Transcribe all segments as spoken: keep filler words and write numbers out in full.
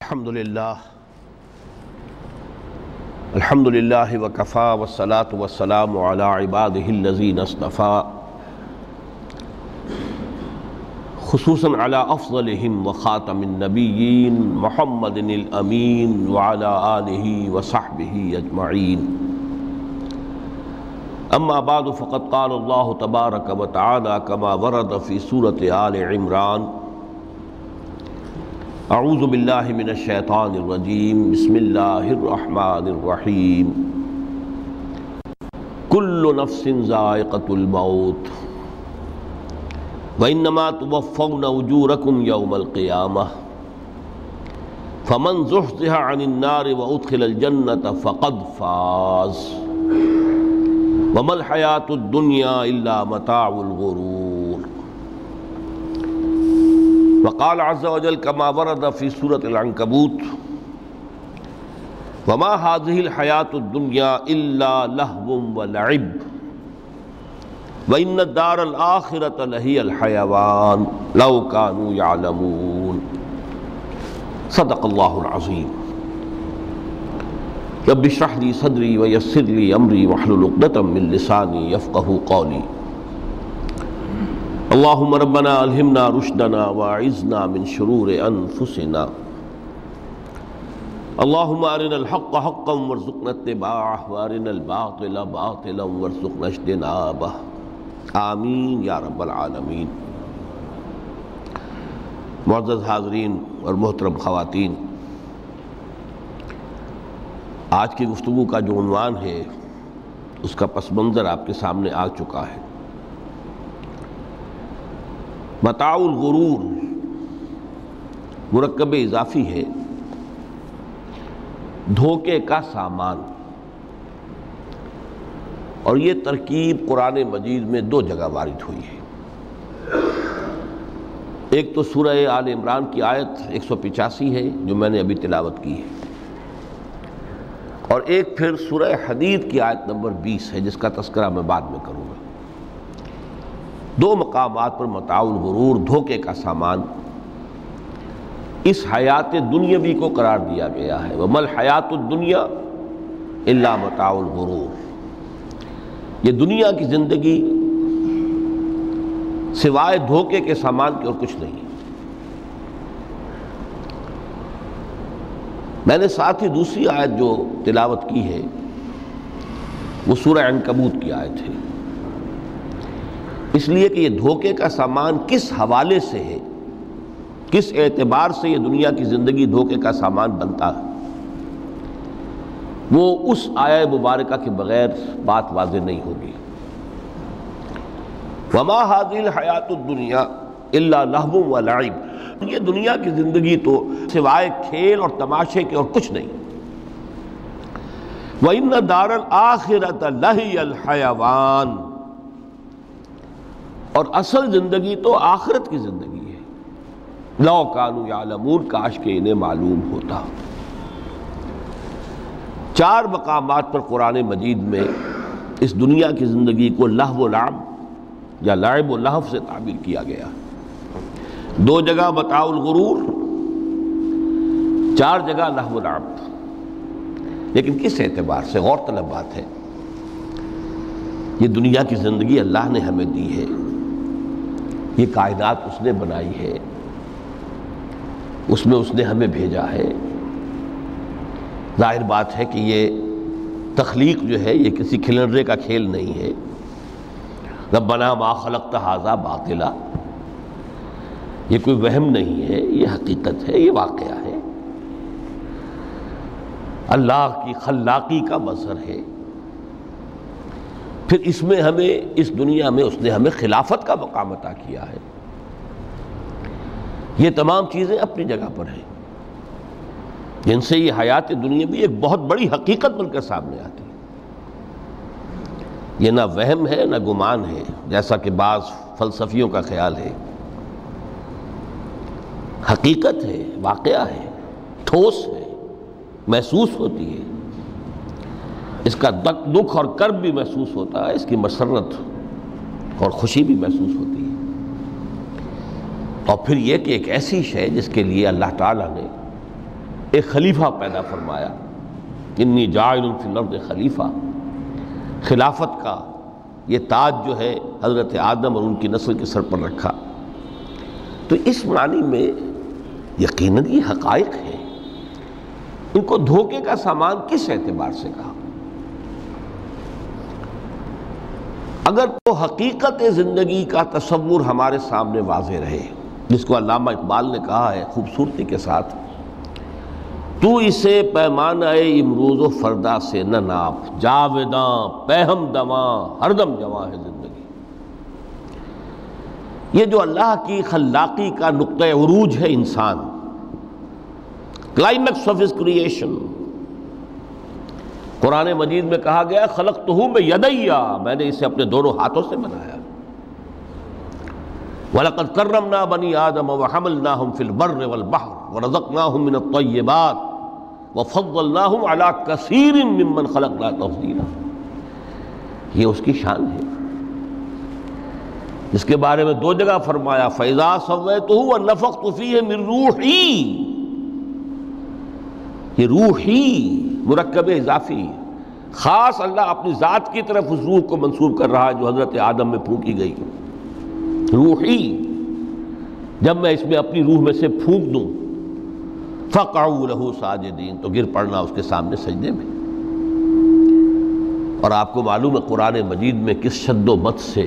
الحمد للہ الحمد للہ وکفا والصلاة والسلام علی عبادہ الذین اصطفیٰ خصوصاً علی افضلہم وخاتم النبیین محمد الامین وعلی آلہ وصحبہ اجمعین اما بعد فقد قال اللہ تبارک وتعالی کما ورد فی سورۃ آل عمران اعوذ باللہ من الشیطان الرجیم بسم اللہ الرحمن الرحیم کل نفس ذائقۃ الموت وانما توفون اجورکم یوم القیامہ فمن زحزح عن النار وادخل الجنة فقد فاز وما الحیاۃ الدنیا الا متاع الغرور وقال عز وجل كما ورد في سورة العنكبوت وما هذه الحياة الدنيا إلا لهو ولعب وإن الدار الآخرة لهي الحيوان لو كانوا يعلمون صدق الله العظيم رب اشرح لي صدري ويسر لي أمري واحلل عقدة من لساني يفقهوا قولي اللہم ربنا الہمنا رشدنا واعذنا من شرور انفسنا اللہم ارنا الحق حقا وارزقنا اتباعہ وارنا الباطل باطلا وارزقنا اجتنابہ آمین یا رب العالمین۔ معزز حاضرین اور محترم خواتین، آج کی گفتگو کا جو عنوان ہے اس کا پس منظر آپ کے سامنے آ چکا ہے۔ متاع الغرور مرکب اضافی ہے، دھوکے کا سامان، اور یہ ترکیب قرآن مجید میں دو جگہ وارد ہوئی ہے۔ ایک تو سورہ آل عمران کی آیت ایک سو پچاسی ہے جو میں نے ابھی تلاوت کی ہے، اور ایک پھر سورہ حدید کی آیت نمبر بیس ہے جس کا تذکرہ میں بعد میں کروں گا۔ دو مقامات پر متاع الغرور، دھوکے کا سامان، اس حیات دنیاوی کو قرار دیا گیا ہے۔ وَمَا الْحَيَاةُ الدُّنْيَا إِلَّا مَتَاعُ الْغُرُورِ، یہ دنیا کی زندگی سوائے دھوکے کے سامان کے اور کچھ نہیں۔ میں نے ساتھ ہی دوسری آیت جو تلاوت کی ہے وہ سورہ عنکبوت کی آیت ہے، اس لیے کہ یہ دھوکے کا سامان کس حوالے سے ہے، کس اعتبار سے یہ دنیا کی زندگی دھوکے کا سامان بنتا ہے، وہ اس آیہ مبارکہ کے بغیر بات واضح نہیں ہوگی۔ وما هذه الحیاۃ الدنیا الا لہو ولعب، یہ دنیا کی زندگی تو سوائے کھیل اور تماشے کے اور کچھ نہیں۔ وَإِنَّ دَارَ الْآخِرَةَ لَهِيَ الْحَيَوَانُ، اور اصل زندگی تو آخرت کی زندگی ہے۔ لو کانوا یعلمون، کاش کہ انہیں معلوم ہوتا۔ چار مقامات پر قرآن مجید میں اس دنیا کی زندگی کو لہو و لعب یا لعب و لہو سے تعبیر کیا گیا۔ دو جگہ متاع الغرور، چار جگہ لہو و لعب۔ لیکن کس اعتبار سے؟ غور طلب بات ہے۔ یہ دنیا کی زندگی اللہ نے ہمیں دی ہے، یہ کائنات اس نے بنائی ہے، اس میں اس نے ہمیں بھیجا ہے۔ ظاہر بات ہے کہ یہ تخلیق جو ہے یہ کسی کھلنڈرے کا کھیل نہیں ہے۔ ربنا ما خلقت ھذا باطلا، یہ کوئی وہم نہیں ہے، یہ حقیقت ہے، یہ واقعہ ہے، اللہ کی خلاقی کا مظہر ہے۔ پھر اس میں ہمیں، اس دنیا میں اس نے ہمیں خلافت کا مقام عطا کیا ہے۔ یہ تمام چیزیں اپنی جگہ پر ہیں جن سے یہ حیات دنیا بھی ایک بہت بڑی حقیقت بن کر سامنے آتی ہے۔ یہ نہ وہم ہے نہ گمان ہے جیسا کہ بعض فلسفیوں کا خیال ہے، حقیقت ہے، واقعہ ہے، ٹھوس ہے، محسوس ہوتی ہے، اس کا دکھ اور کرب بھی محسوس ہوتا ہے، اس کی مسرت اور خوشی بھی محسوس ہوتی ہے۔ اور پھر یہ کہ ایک ایسی شے جس کے لیے اللہ تعالیٰ نے ایک خلیفہ پیدا فرمایا، انی جاعل فی الارض خلیفہ، خلافت کا یہ تاج جو ہے حضرت آدم اور ان کی نسل کے سر پر رکھا۔ تو اس معنی میں یقیناً یہ حقائق ہیں، ان کو دھوکے کا سامان کس اعتبار سے کہا؟ اگر تو حقیقت زندگی کا تصور ہمارے سامنے واضح رہے، جس کو علامہ اقبال نے کہا ہے خوبصورتی کے ساتھ، تو اسے پیمانہ امروز و فردا سے نہ ناپ، جاویداں پہم دواں ہر دم جواں ہے زندگی۔ یہ جو اللہ کی خلاقی کا نقطہ عروج ہے انسان، کلائمیکس آف ہز کریشن، قرآن مجید میں کہا گیا خلقتہ بیدیا، میں نے اسے اپنے دونوں ہاتھوں سے بنایا۔ وَلَقَدْ كَرَّمْنَا بَنِي آدَمَ وَحَمَلْنَاهُمْ فِي الْبَرِّ وَالْبَحْرِ وَرَزَقْنَاهُمْ مِنَ الطَّيِّبَاتِ وَفَضَّلْنَاهُمْ عَلَى كَثِيرٍ مِّمَّنْ خَلَقْنَا تَفْضِيلًا۔ یہ اس کی شان ہے، جس کے بارے میں دو جگہ فرمایا فَإِذَا سَوَّيْتُهُ وَنَفَخْتُ فِيهِ مِن رُوحِي، یہ روحی مرکب اضافی، خاص اللہ اپنی ذات کی طرف اس روح کو منسوب کر رہا ہے جو حضرت آدم میں پھونکی گئی، روحی۔ جب میں اس میں اپنی روح میں سے پھونک دوں فَقَعُوا لَهُ سَاجِدِينَ، تو گر پڑنا اس کے سامنے سجدے میں۔ اور آپ کو معلوم ہے قرآن مجید میں کس شد و مت سے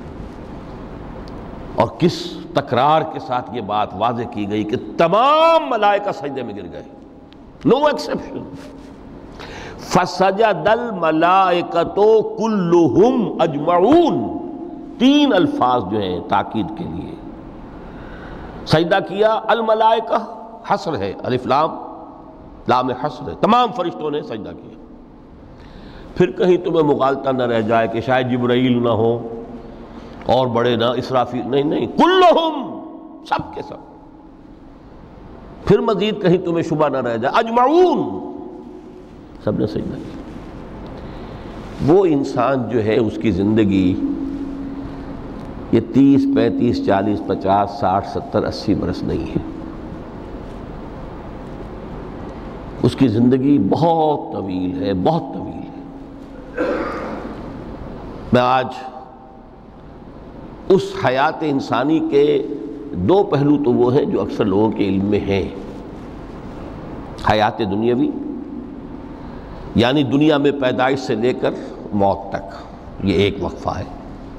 اور کس تکرار کے ساتھ یہ بات واضح کی گئی کہ تمام ملائکہ سجدے میں گر گئے، نو ایکسیپشن۔ فَسَجَدَ الْمَلَائِكَةُ كُلُّهُمْ أَجْمَعُونَ، تین الفاظ جو ہیں تاکید کے لیے، سجدہ کیا الملائکہ، حصر ہے، الف لام لام حصر ہے، تمام فرشتوں نے سجدہ کیا۔ پھر کہیں تمہیں مغالطہ نہ رہ جائے کہ شاید جبرائیل نہ ہو اور بڑے نہ اسرافیل، نہیں نہیں، کلہم، سب کے سب۔ پھر مزید کہیں تمہیں شبہ نہ رہ جائے اجمعون، سب نے سجدہ کیا۔ وہ انسان جو ہے اس کی زندگی یہ تیس پینتیس چالیس پچاس ساٹھ ستر اسی برس نہیں ہے، اس کی زندگی بہت طویل ہے، بہت طویل ہے۔ میں آج اس حیات انسانی کے دو پہلو تو وہ ہیں جو اکثر لوگوں کے علم میں ہیں، حیات دنیاوی یعنی دنیا میں پیدائش سے لے کر موت تک، یہ ایک وقفہ ہے۔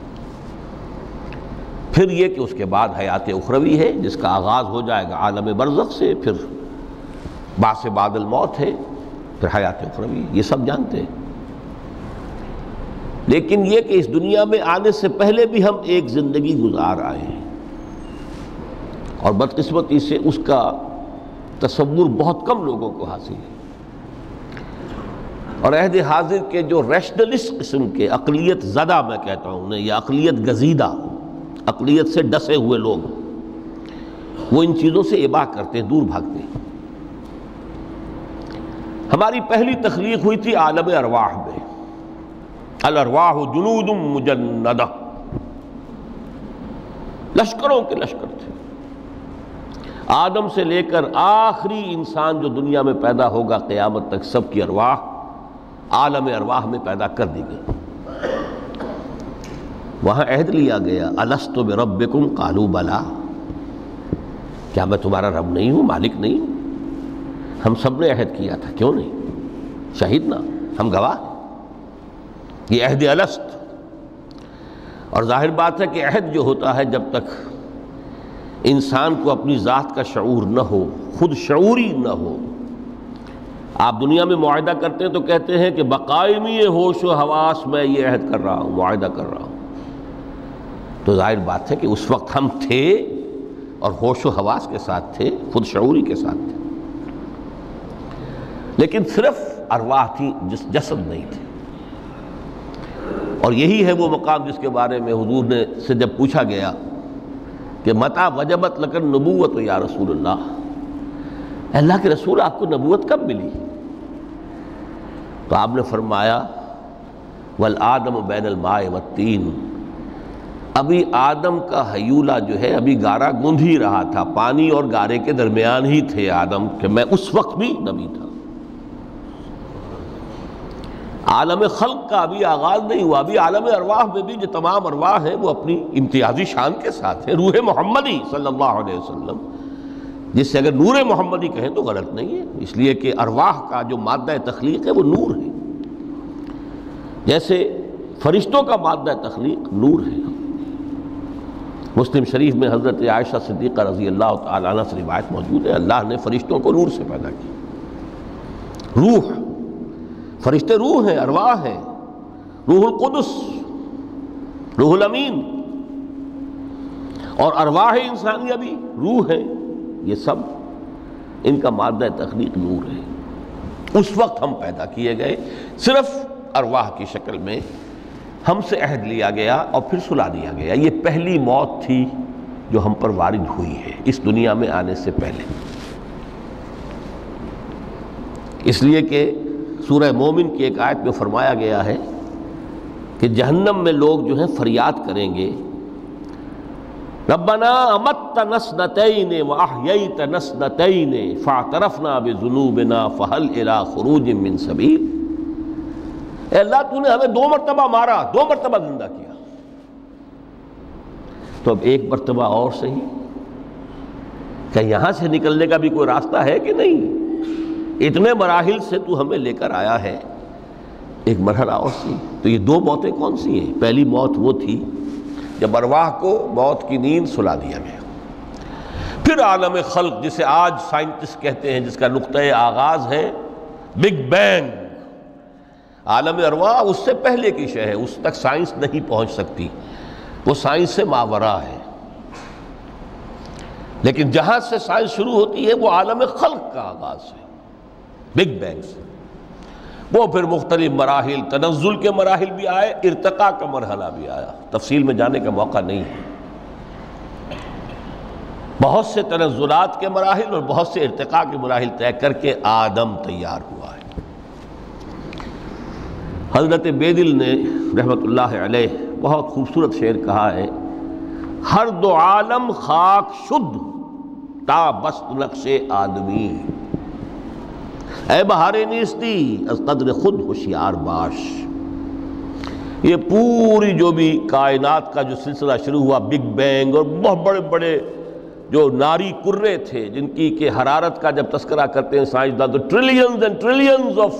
پھر یہ کہ اس کے بعد حیات اخروی ہے جس کا آغاز ہو جائے گا عالم برزخ سے، پھر بعث بعد الموت ہے، پھر حیات اخروی، یہ سب جانتے ہیں۔ لیکن یہ کہ اس دنیا میں آنے سے پہلے بھی ہم ایک زندگی گزار آئے ہیں، اور بدقسمتی سے اس کا تصور بہت کم لوگوں کو حاصل ہے۔ اور عہد حاضر کے جو ریشنلسٹ قسم کے عقلیت زدہ میں کہتا ہوں انہیں، یا عقلیت گزیدہ، عقلیت سے ڈسے ہوئے لوگ، وہ ان چیزوں سے اباع کرتے ہیں، دور بھاگتے ہیں۔ ہماری پہلی تخلیق ہوئی تھی عالم ارواح میں، الارواح جنود مجندہ، لشکروں کے لشکر تھے۔ آدم سے لے کر آخری انسان جو دنیا میں پیدا ہوگا قیامت تک، سب کی ارواح عالم ارواح میں پیدا کر دی گئی۔ وہاں عہد لیا گیا الست بربکم قالوا بلا، کیا میں تمہارا رب نہیں ہوں، مالک نہیں ہوں؟ ہم سب نے عہد کیا تھا، کیوں نہیں؟ شہیدنا، ہم گواہ ہیں، یہ عہد الست۔ اور ظاہر بات ہے کہ عہد جو ہوتا ہے جب تک انسان کو اپنی ذات کا شعور نہ ہو، خود شعوری نہ ہو، آپ دنیا میں معاہدہ کرتے ہیں تو کہتے ہیں کہ بقائمی ہوش و حواس میں یہ عہد کر رہا ہوں، معاہدہ کر رہا ہوں، تو ظاہر بات ہے کہ اس وقت ہم تھے اور ہوش و حواس کے ساتھ تھے، خود شعوری کے ساتھ تھے، لیکن صرف ارواح تھی، جس جسد نہیں تھے۔ اور یہی ہے وہ مقام جس کے بارے میں حضور نے سے جب پوچھا گیا کہ متى وجبت لک النبوۃ یا رسول اللہ، اللہ کے رسول آپ کو نبوت کب ملی؟ تو آپ نے فرمایا والآدم بین الماء والطین، ابھی آدم کا حیولہ جو ہے ابھی گارا گوندھ ہی رہا تھا، پانی اور گارے کے درمیان ہی تھے آدم کہ میں اس وقت بھی نبی تھا۔ عالم خلق کا ابھی آغاز نہیں ہوا، ابھی عالم ارواح میں بھی جو تمام ارواح ہیں وہ اپنی امتیازی شان کے ساتھ ہیں۔ روح محمدی صلی اللہ علیہ وسلم، جس سے اگر نور محمدی کہیں تو غلط نہیں ہے، اس لیے کہ ارواح کا جو مادہ تخلیق ہے وہ نور ہے، جیسے فرشتوں کا مادہ تخلیق نور ہے۔ مسلم شریف میں حضرت عائشہ صدیقہ رضی اللہ تعالیٰ عنہ سے روایت موجود ہے، اللہ نے فرشتوں کو نور سے پیدا کیا۔ روح، فرشتے روح ہیں، ارواح ہیں، روح القدس، روح الامین، اور ارواح انسانیہ بھی روح ہے، یہ سب ان کا مادہ تخلیق نور ہے۔ اس وقت ہم پیدا کیے گئے، صرف ارواح کی شکل میں ہم سے عہد لیا گیا اور پھر سلا دیا گیا۔ یہ پہلی موت تھی جو ہم پر وارد ہوئی ہے اس دنیا میں آنے سے پہلے، اس لیے کہ سورہ مومن کی ایک آیت میں فرمایا گیا ہے کہ جہنم میں لوگ جو ہیں فریاد کریں گے، ربنا امتنا اثنتین واحییتنا اثنتین فاعترفنا بذنوبنا فہل الی خروج من سبیل۔ اے اللہ تو نے ہمیں دو مرتبہ مارا، دو مرتبہ زندہ کیا، تو اب ایک مرتبہ اور صحیح، کہ یہاں سے نکلنے کا بھی کوئی راستہ ہے کہ نہیں؟ اتنے مراحل سے تو ہمیں لے کر آیا ہے، ایک مرحلہ اور سی۔ تو یہ دو موتیں کون سی ہیں؟ پہلی موت وہ تھی جب ارواح کو موت کی نیند سلا دیا گیا۔ پھر عالم خلق، جسے آج سائنٹسٹ کہتے ہیں، جس کا نقطۂ آغاز ہے بگ بینگ، عالم ارواح اس سے پہلے کی شے ہے، اس تک سائنس نہیں پہنچ سکتی، وہ سائنس سے ماورا ہے۔ لیکن جہاں سے سائنس شروع ہوتی ہے وہ عالم خلق کا آغاز ہے، بگ بینگ سے۔ وہ پھر مختلف مراحل، تنزل کے مراحل بھی آئے، ارتقاء کا مرحلہ بھی آیا، تفصیل میں جانے کا موقع نہیں ہے۔ بہت سے تنزلات کے مراحل اور بہت سے ارتقاء کے مراحل طے کر کے آدم تیار ہوا ہے۔ حضرت بیدل نے رحمت اللہ علیہ بہت خوبصورت شعر کہا ہے، ہر دو عالم خاک شد تا بست نقش آدمی، اے بہار نیستی از قدر خود ہوشیار باش۔ یہ پوری جو بھی کائنات کا جو سلسلہ شروع ہوا، بگ بینگ، اور بہت بڑے بڑے جو ناری کرے تھے جن کی کہ حرارت کا جب تذکرہ کرتے ہیں سائنسداں تو trillions and trillions of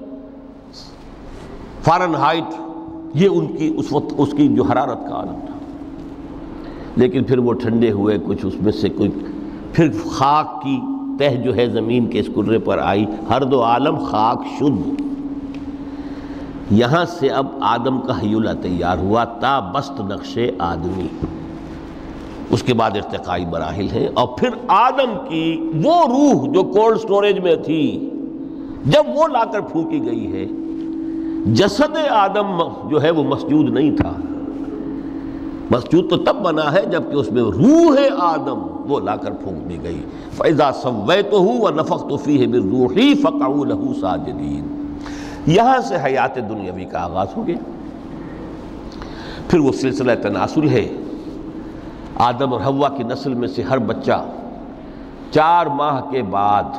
Fahrenheit, یہ ان کی اس وقت اس کی جو حرارت کا عالم تھا۔ لیکن پھر وہ ٹھنڈے ہوئے، کچھ اس میں سے کوئی پھر خاک کی تہ جو ہے زمین کے اس کرے پر آئی، ہر دو عالم خاک شد۔ یہاں سے اب آدم کا حیولہ تیار ہوا، تا بست نقش آدمی۔ اس کے بعد ارتقائی مراحل ہیں، اور پھر آدم کی وہ روح جو کولڈ سٹوریج میں تھی، جب وہ لا کر پھونکی گئی ہے، جسد آدم جو ہے وہ مسجود نہیں تھا، مسجود تو تب بنا ہے جبکہ اس میں روح آدم وہ لا کر پھونک دی گئی۔ فَإِذَا سَوَّيْتُهُ وَنَفَخْتُ فِيهِ مِن رُوحِي فَقَعُوا لَهُ سَاجِدِينَ۔ یہاں سے حیات دنیاوی کا آغاز ہو گیا۔ پھر وہ سلسلہ تناسل ہے، آدم اور حوا کی نسل میں سے ہر بچہ چار ماہ کے بعد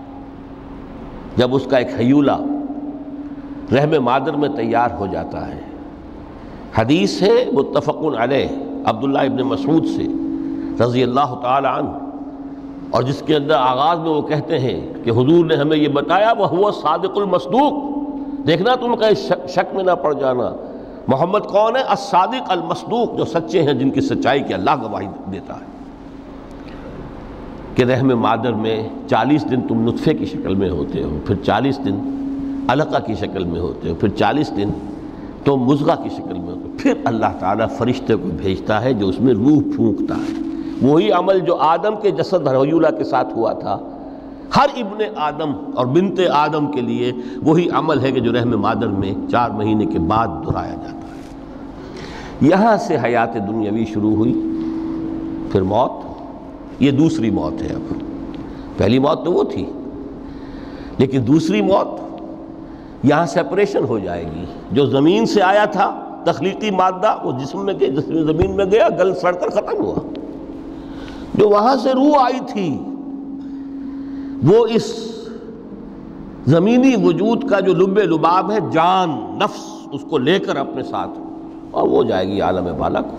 جب اس کا ایک حیولہ رحم مادر میں تیار ہو جاتا ہے، حدیث ہے متفق علیہ عبداللہ ابن مسعود سے رضی اللہ تعالی عنہ، اور جس کے اندر آغاز میں وہ کہتے ہیں کہ حضور نے ہمیں یہ بتایا وَهُوَ الصادق المصدوق، دیکھنا تم کہیں شک میں نہ پڑ جانا، محمد کون ہے؟ الصادق المصدوق، جو سچے ہیں، جن کی سچائی کی اللہ گواہی دیتا ہے، کہ رحم مادر میں چالیس دن تم نطفے کی شکل میں ہوتے ہو، پھر چالیس دن علقہ کی شکل میں ہوتے ہو، پھر چالیس دن تو مضغہ کی شکل میں ہوتے ہو، پھر اللہ تعالیٰ فرشتے کو بھیجتا ہے جو اس میں روح پھونکتا ہے۔ وہی عمل جو آدم کے جسد حیولہ کے ساتھ ہوا تھا، ہر ابن آدم اور بنت آدم کے لیے وہی عمل ہے کہ جو رحم مادر میں چار مہینے کے بعد دہرایا جاتا ہے۔ یہاں سے حیات دنیاوی شروع ہوئی، پھر موت، یہ دوسری موت ہے۔ اب پہلی موت تو وہ تھی، لیکن دوسری موت یہاں سیپریشن ہو جائے گی، جو زمین سے آیا تھا تخلیقی مادہ وہ جسم میں گیا، جسم زمین میں گیا، گل سڑ کر ختم ہوا۔ جو وہاں سے روح آئی تھی وہ اس زمینی وجود کا جو لب لباب ہے، جان نفس، اس کو لے کر اپنے ساتھ، اور وہ جائے گی عالم بالا کو۔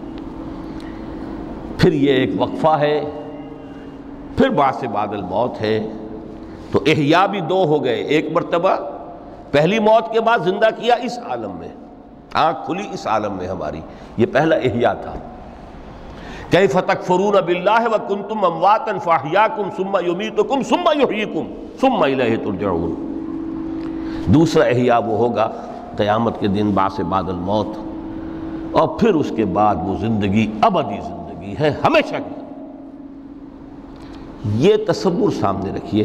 پھر یہ ایک وقفہ ہے، پھر بعث بعد الموت ہے۔ تو احیاء بھی دو ہو گئے، ایک مرتبہ پہلی موت کے بعد زندہ کیا اس عالم میں، آنکھ کھلی اس عالم میں ہماری، یہ پہلا احیاء تھا۔ کیف تکفرون باللہ وکنتم امواتا فاحیاکم ثم یمیتکم ثم یحییکم ثم الیہ ترجعون۔ دوسرا احیاء وہ ہوگا قیامت کے دن، بعث بعد الموت، اور پھر اس کے بعد وہ زندگی ابدی زندگی ہے، ہمیشہ کی۔ یہ تصور سامنے رکھیے۔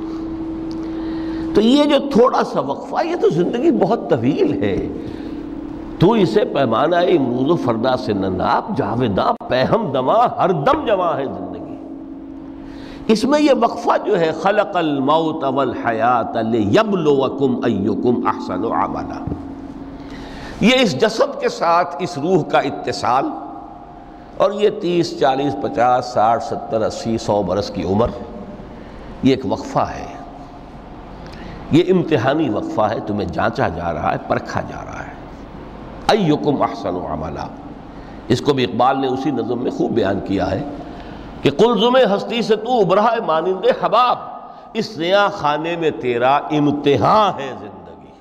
تو یہ جو تھوڑا سا وقفہ، یہ تو زندگی بہت طویل ہے۔ تو اسے پیمانہ امروز و فردا سے نہ ناپ، جاویداں پہم دماں، ہر دم جواں ہے زندگی۔ اس میں یہ وقفہ جو ہے، خلق الموت والحیات لیبلوکم ایکم احسن عملا، یہ اس جسد کے ساتھ اس روح کا اتصال، اور یہ تیس چالیس پچاس ساٹھ ستر اسی سو برس کی عمر، یہ ایک وقفہ ہے، یہ امتحانی وقفہ ہے، تمہیں جانچا جا رہا ہے، پرکھا جا رہا ہے۔ ایکم احسن عملا، اس کو بھی اقبال نے اسی نظم میں خوب بیان کیا ہے کہ قلزم ہستی سے تو ابھرا ہے مانند حباب، اس زیاں خانے میں تیرا امتحان ہے زندگی۔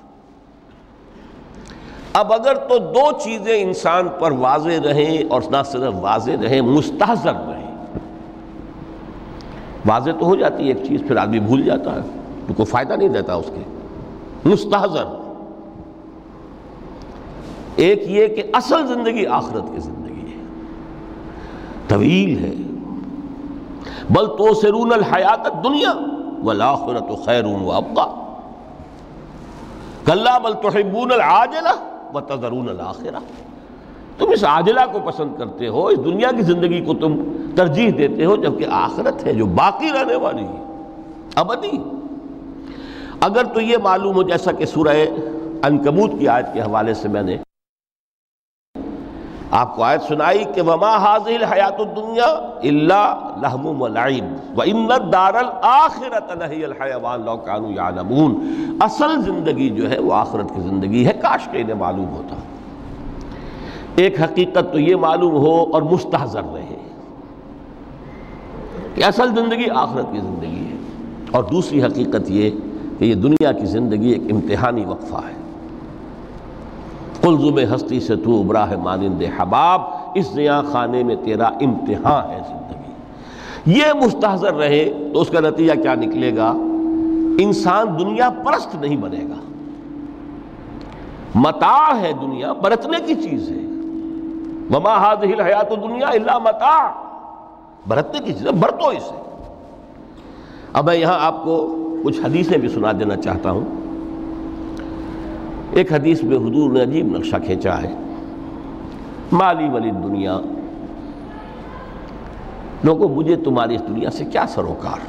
اب اگر تو دو چیزیں انسان پر واضح رہیں، اور نہ صرف واضح رہیں، مستحضر رہیں۔ واضح تو ہو جاتی ہے ایک چیز، پھر آدمی بھول جاتا ہے، تو کوئی فائدہ نہیں دیتا اس کے۔ مستحضر ایک یہ کہ اصل زندگی آخرت کی زندگی ہے، طویل ہے۔ بل توسرون الحیات الدنیا والآخرۃ خیر وابقیٰ کلا بل تحبون العاجلہ وتذرون الآخرہ، تم اس عاجلہ کو پسند کرتے ہو، اس دنیا کی زندگی کو تم ترجیح دیتے ہو، جبکہ آخرت ہے جو باقی رہنے والی ہے، ابدی۔ اگر تو یہ معلوم ہو، جیسا کہ سورہ عنکبوت کی آیت کے حوالے سے میں نے آپ کو آیت سنائی کہ وما هذه الحیات الدنیا الا لہو ولعب وان الدار الاخرۃ لہی الحیوان لو کانوا یعلمون، اصل زندگی جو ہے وہ آخرت کی زندگی ہے، کاش کہ انہیں معلوم ہوتا۔ ایک حقیقت تو یہ معلوم ہو اور مستحضر رہے کہ اصل زندگی آخرت کی زندگی ہے، اور دوسری حقیقت یہ کہ یہ دنیا کی زندگی ایک امتحانی وقفہ ہے۔ قلزم ہستی سے تو ابھرا ہے مانند حباب، اس زیاں خانے میں تیرا امتحان ہے زندگی۔ یہ مستحضر رہے تو اس کا نتیجہ کیا نکلے گا؟ انسان دنیا پرست نہیں بنے گا۔ متاع ہے دنیا، برتنے کی چیز ہے۔ وما هذه الحیات الدنیا الا متاع، برتنے کی چیز ہے، برتو اسے۔ اب میں یہاں آپ کو کچھ حدیثیں بھی سنا دینا چاہتا ہوں۔ ایک حدیث میں حضور نے عجیب نقشہ کھینچا ہے، مالی ولی دنیا، لوگوں مجھے تمہاری اس دنیا سے کیا سروکار؟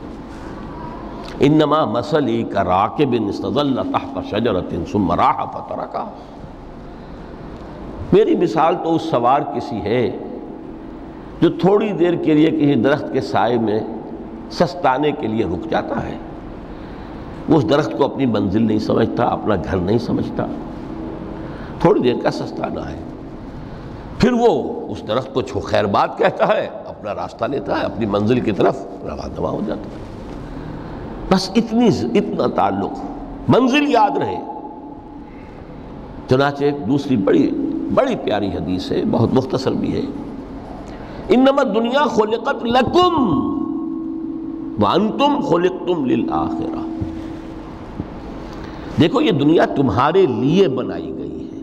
انما مثلی کراکب استظل تحت شجرۃ ثم راح فترکھا، میری مثال تو اس سوار کسی ہے جو تھوڑی دیر کے لیے کسی درخت کے سائے میں سستانے کے لیے رک جاتا ہے۔ وہ اس درخت کو اپنی منزل نہیں سمجھتا، اپنا گھر نہیں سمجھتا، تھوڑی دیر کا سستانا ہے، پھر وہ اس درخت کو چھو خیر بات کہتا ہے، اپنا راستہ لیتا ہے، اپنی منزل کی طرف روانہ ہو جاتا ہے۔ بس اتنی اتنا تعلق، منزل یاد رہے۔ چنانچہ ایک دوسری بڑی بڑی پیاری حدیث ہے، بہت مختصر بھی ہے، انما الدنیا خلقت لکم وانتم خلقتم للآخرہ، دیکھو یہ دنیا تمہارے لیے بنائی گئی ہے۔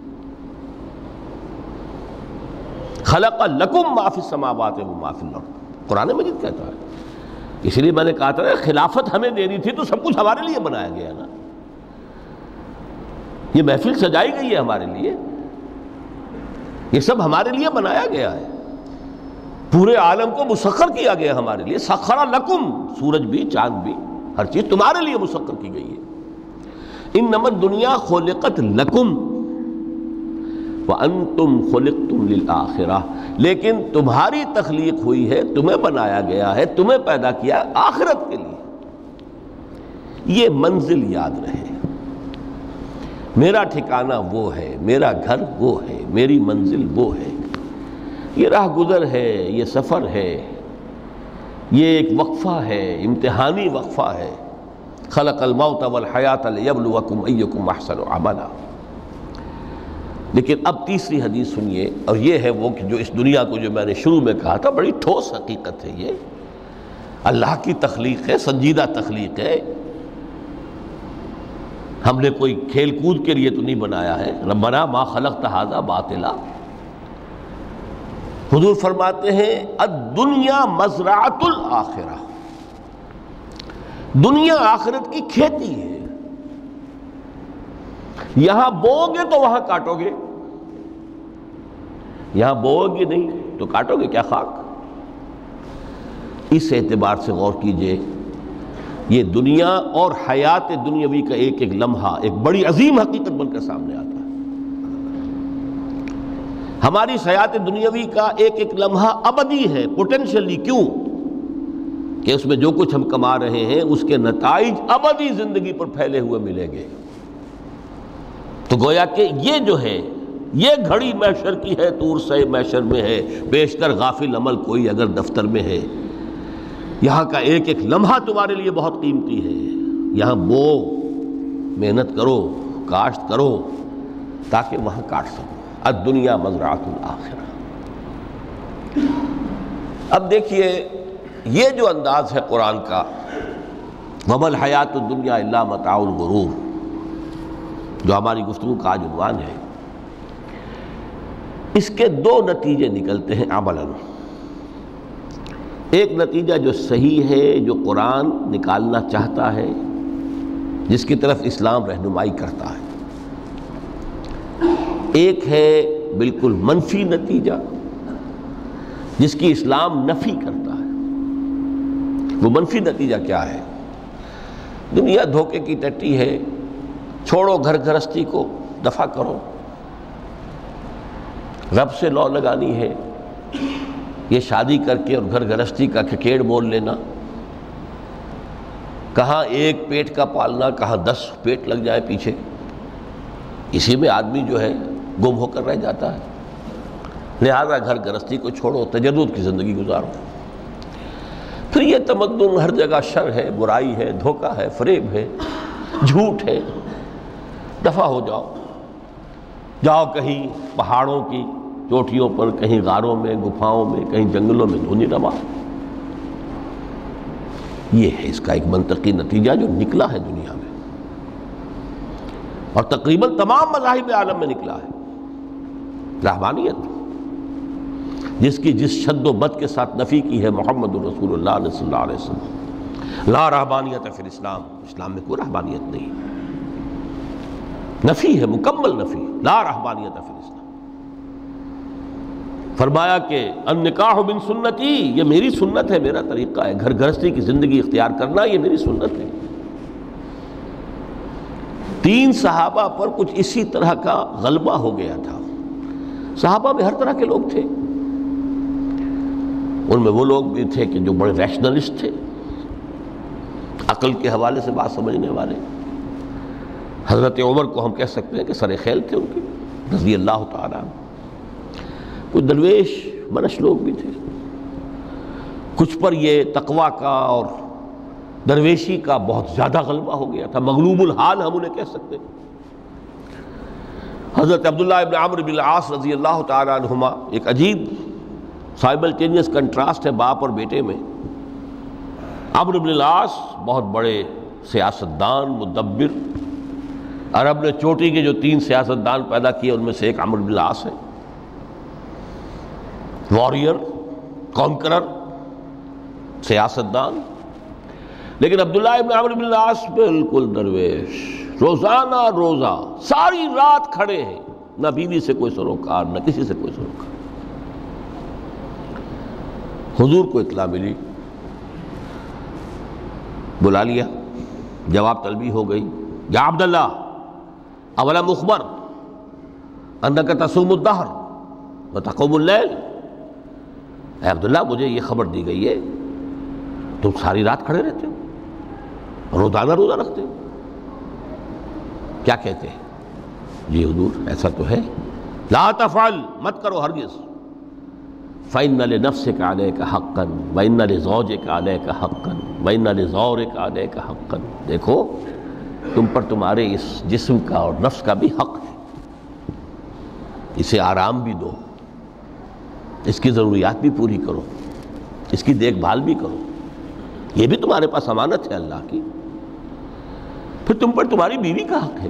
خلق لکم ما فی السماوات و ما فی الارض، قرآن مجید کہتا ہے۔ اس لیے میں نے کہا تھا خلافت ہمیں دینی تھی تو سب کچھ ہمارے لیے بنایا گیا ہے نا، یہ محفل سجائی گئی ہے ہمارے لیے، یہ سب ہمارے لیے بنایا گیا ہے، پورے عالم کو مسخر کیا گیا ہمارے لیے۔ سخر لکم، سورج بھی چاند بھی ہر چیز تمہارے لیے مسخر کی گئی ہے۔ انما الدنیا خلقت لکم، وَأَنْتُمْ خُلِقْتُمْ لِلْآخِرَةِ، لیکن تمہاری تخلیق ہوئی ہے، تمہیں بنایا گیا ہے، تمہیں پیدا کیا آخرت کے لیے۔ یہ منزل یاد رہے، میرا ٹھکانہ وہ ہے، میرا گھر وہ ہے، میری منزل وہ ہے، یہ راہ گزر ہے، یہ سفر ہے، یہ ایک وقفہ ہے، امتحانی وقفہ ہے۔ خلق الموت والحیات لیبلوکم ایکم احسن عملا۔ لیکن اب تیسری حدیث سنیے، اور یہ ہے وہ کہ جو اس دنیا کو جو میں نے شروع میں کہا تھا، بڑی ٹھوس حقیقت ہے، یہ اللہ کی تخلیق ہے، سنجیدہ تخلیق ہے، ہم نے کوئی کھیل کود کے لیے تو نہیں بنایا ہے۔ ربنا ما خلقت ھذا باطلا، حضور فرماتے ہیں الدنیا مزرعۃ الآخرہ، دنیا آخرت کی کھیتی ہے، یہاں بوؤ گے تو وہاں کاٹو گے، یہاں بوؤ گے نہیں تو کاٹو گے کیا خاک۔ اس اعتبار سے غور کیجئے، یہ دنیا اور حیات دنیاوی کا ایک ایک لمحہ ایک بڑی عظیم حقیقت بن کر سامنے آتا ہے۔ ہماری حیات دنیاوی کا ایک ایک لمحہ ابدی ہے، پوٹینشلی، کیوں کہ اس میں جو کچھ ہم کما رہے ہیں اس کے نتائج ابدی زندگی پر پھیلے ہوئے ملیں گے۔ تو گویا کہ یہ جو ہے، یہ گھڑی محشر کی ہے، طور سے محشر میں ہے، بیشتر غافل عمل کوئی اگر دفتر میں ہے، یہاں کا ایک ایک لمحہ تمہارے لیے بہت قیمتی ہے، یہاں بو، محنت کرو، کاشت کرو تاکہ وہاں کاٹ سکو۔ الدنیا مزرعۃ الآخرہ۔ اب دیکھیے یہ جو انداز ہے قرآن کا، وَمَا الْحَيَاةُ الدُّنْيَا إِلَّا مَتَاعُ الْغُرُورِ، جو ہماری گفتگو کا آج عنوان ہے، اس کے دو نتیجے نکلتے ہیں عملاً۔ ایک نتیجہ جو صحیح ہے، جو قرآن نکالنا چاہتا ہے، جس کی طرف اسلام رہنمائی کرتا ہے، ایک ہے بالکل منفی نتیجہ جس کی اسلام نفی کرتا ہے۔ وہ منفی نتیجہ کیا ہے؟ دنیا دھوکے کی ٹٹی ہے، چھوڑو گھر گھرستی کو، دفع کرو، رب سے لو لگانی ہے، یہ شادی کر کے اور گھر گھرستی کا کھکیڑ مول لینا، کہاں ایک پیٹ کا پالنا، کہاں دس پیٹ لگ جائے پیچھے، اسی میں آدمی جو ہے گم ہو کر رہ جاتا ہے۔ لہذا گھر گھرستی کو چھوڑو، تجرد کی زندگی گزارو۔ پھر یہ تمدن ہر جگہ شر ہے، برائی ہے، دھوکہ ہے، فریب ہے، جھوٹ ہے، دفع ہو جاؤ، جاؤ کہیں پہاڑوں کی چوٹیوں پر، کہیں غاروں میں، گپھاؤں میں، کہیں جنگلوں میں دھونی روا۔ یہ ہے اس کا ایک منطقی نتیجہ جو نکلا ہے دنیا میں، اور تقریباً تمام مذاہب عالم میں نکلا ہے۔ رحمانیت جس کی جس شد و بد کے ساتھ نفی کی ہے محمد رسول اللہ صلی اللہ علیہ وسلم، لا رحمانیت فی الاسلام، اسلام میں کوئی رحمانیت نہیں، نفی ہے، مکمل نفی، لا رحمانیت فی الاسلام۔ فرمایا کہ النکاح من سنتی، یہ میری سنت ہے، میرا طریقہ ہے، گھر گھرستی کی زندگی اختیار کرنا یہ میری سنت ہے۔ تین صحابہ پر کچھ اسی طرح کا غلبہ ہو گیا تھا۔ صحابہ میں ہر طرح کے لوگ تھے، ان میں وہ لوگ بھی تھے کہ جو بڑے ریشنلسٹ تھے، عقل کے حوالے سے بات سمجھنے والے۔ حضرت عمر کو ہم کہہ سکتے ہیں کہ سر خیل تھے ان کے، رضی اللہ تعالیٰ عنہ۔ کچھ درویش منش لوگ بھی تھے، کچھ پر یہ تقویٰ کا اور درویشی کا بہت زیادہ غلبہ ہو گیا تھا، مغلوب الحال ہم انہیں کہہ سکتے ہیں۔ حضرت عبداللہ ابن عمرو بن العاص رضی اللہ تعالیٰ عنہما، ایک عجیب سائملٹینیس کنٹراسٹ ہے باپ اور بیٹے میں۔ عمرو بن العاص بہت بڑے سیاستدان، مدبر، عرب نے چوٹی کے جو تین سیاستدان پیدا کیے ان میں سے ایک عمرو بن العاص ہے، واریر، کانکرر، سیاستدان۔ لیکن عبداللہ ابن عمرو بن العاص بالکل درویش، روزانہ روزہ ساری رات کھڑے ہیں، نہ بیوی سے کوئی سروکار، نہ کسی سے کوئی سروکار۔ حضور کو اطلاع ملی، بلا لیا، جواب طلبی ہو گئی، یا عبداللہ اولم اخبر، انک تصوم الدہر وتقوم اللیل، اے عبداللہ مجھے یہ خبر دی گئی ہے تم ساری رات کھڑے رہتے ہو، روزانہ روزہ رکھتے ہو۔ کیا کہتے ہیں؟ جی حضور ایسا تو ہے۔ لا تفعل، مت کرو ہرگز۔ فإن لنفسك عليك حقا وإن لزوجك عليك حقا وإن لزورك عليك حقا، دیکھو تم پر تمہارے اس جسم کا اور نفس کا بھی حق ہے، اسے آرام بھی دو، اس کی ضروریات بھی پوری کرو، اس کی دیکھ بھال بھی کرو، یہ بھی تمہارے پاس امانت ہے اللہ کی۔ پھر تم پر تمہاری بیوی کا حق ہے۔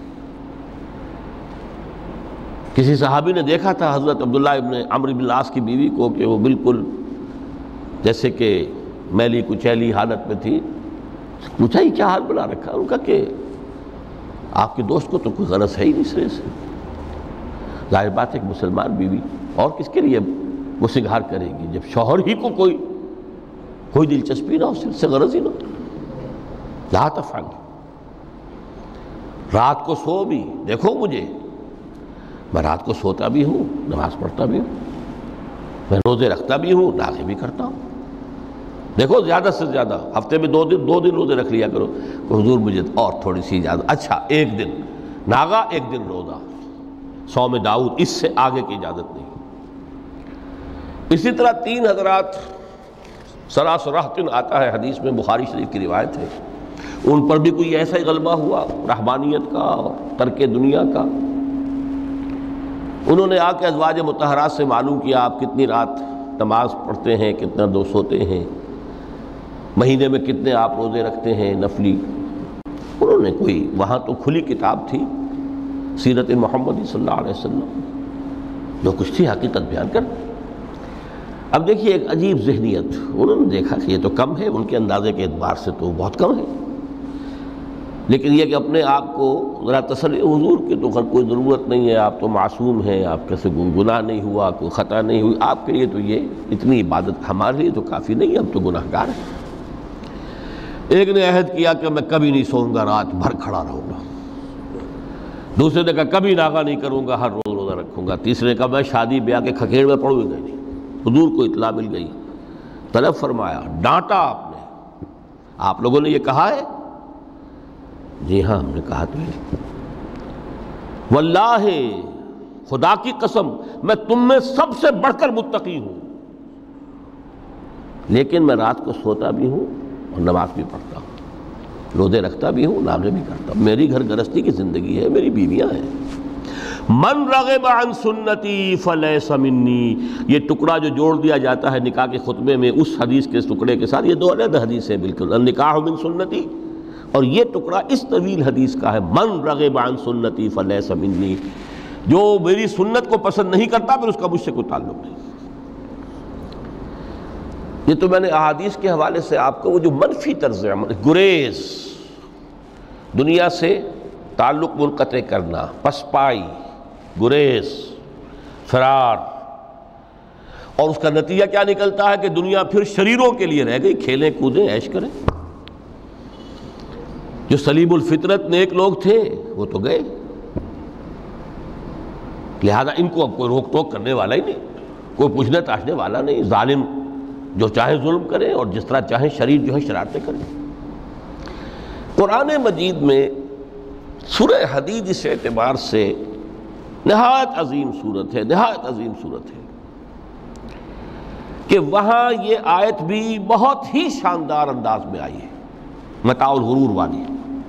کسی صحابی نے دیکھا تھا حضرت عبداللہ ابن عمرو بن العاص کی بیوی کو کہ وہ بالکل جیسے کہ میلی کچیلی حالت میں تھی، پوچھا یہ کیا حال بنا رکھا؟ ان کا کہ آپ کے دوست کو تو کوئی غرض ہے ہی نہیں سرے سے، ظاہر بات ہے کہ مسلمان بیوی اور کس کے لیے وہ سنگھار کرے گی جب شوہر ہی کو کوئی کوئی دلچسپی نہ ہو، اس سے غرض ہی نہ ہو۔ لا تفعل، رات کو سو بھی، دیکھو مجھے میں رات کو سوتا بھی ہوں، نماز پڑھتا بھی ہوں، میں روزے رکھتا بھی ہوں، ناغے بھی کرتا ہوں۔ دیکھو زیادہ سے زیادہ ہفتے میں دو دن دو دن روزے رکھ لیا کرو کہ حضور مجھے اور تھوڑی سی اجازت، اچھا ایک دن ناغا ایک دن روزہ، صوم داؤد، اس سے آگے کی اجازت نہیں۔ اسی طرح تین حضرات سراسراہتن آتا ہے حدیث میں، بخاری شریف کی روایت ہے، ان پر بھی کوئی ایسا ہی غلبہ ہوا رہبانیت کا اور ترک دنیا کا۔ انہوں نے آ کے ازواج مطہرات سے معلوم کیا آپ کتنی رات نماز پڑھتے ہیں، کتنا دو سوتے ہیں، مہینے میں کتنے آپ روزے رکھتے ہیں نفلی۔ انہوں نے کوئی وہاں تو کھلی کتاب تھی سیرت محمد صلی اللہ علیہ وسلم، جو کچھ تھی حقیقت بیان کر۔ اب دیکھیے ایک عجیب ذہنیت، انہوں نے دیکھا کہ یہ تو کم ہے، ان کے اندازے کے اعتبار سے تو بہت کم ہے، لیکن یہ کہ اپنے آپ کو ذرا تسلی، حضور کی تو کوئی ضرورت نہیں ہے، آپ تو معصوم ہیں، آپ کیسے گناہ نہیں ہوا، کوئی خطا نہیں ہوئی، آپ کے لیے تو یہ اتنی عبادت ہمارے لیے تو کافی نہیں، ہم تو گناہ گار ہیں۔ ایک نے عہد کیا کہ میں کبھی نہیں سوؤں گا، رات بھر کھڑا رہوں گا۔ دوسرے نے کہا کبھی ناغا نہیں کروں گا، ہر روز روزہ رکھوں گا۔ تیسرے نے کہا میں شادی بیاہ کے کھکیڑ میں پڑوں گا نہیں۔ حضور کو اطلاع مل گئی، طلب فرمایا، ڈانٹا آپ نے، آپ لوگوں نے یہ کہا ہے؟ جی ہاں ہم نے کہا تو ہے۔ واللہ، خدا کی قسم میں تم میں سب سے بڑھ کر متقی ہوں، لیکن میں رات کو سوتا بھی ہوں اور نماز بھی پڑھتا ہوں، روزے رکھتا بھی ہوں، ناغے بھی کرتا ہوں، میری گھر گرستی کی زندگی ہے، میری بیویاں ہیں۔ من رغب عن سنتی فلیس منی، یہ ٹکڑا جو جوڑ دیا جاتا ہے نکاح کے خطبے میں اس حدیث کے ٹکڑے کے ساتھ، یہ دو علیحدہ حدیث ہے بالکل، النکاح من سنتی، اور یہ ٹکڑا اس طویل حدیث کا ہے، من رغب عن سنتی فلیس منی، جو میری سنت کو پسند نہیں کرتا پھر اس کا مجھ سے کوئی تعلق نہیں۔ یہ تو میں نے احادیث کے حوالے سے آپ کو وہ جو منفی طرز عمل، گریز، دنیا سے تعلق منقطع کرنا، پسپائی، گریز، فرار، اور اس کا نتیجہ کیا نکلتا ہے کہ دنیا پھر شریروں کے لیے رہ گئی، کھیلیں کودیں عیش کریں۔ جو سلیم الفطرت نیک لوگ تھے وہ تو گئے، لہذا ان کو اب کوئی روک ٹوک کرنے والا ہی نہیں، کوئی پوچھنے تاشنے والا نہیں، ظالم جو چاہے ظلم کریں اور جس طرح چاہیں شریر جو ہے شرارتیں کریں۔ قرآن مجید میں سورہ حدید اس اعتبار سے نہایت عظیم صورت ہے، نہایت عظیم صورت ہے کہ وہاں یہ آیت بھی بہت ہی شاندار انداز میں آئی ہے، متاع الغرور والی،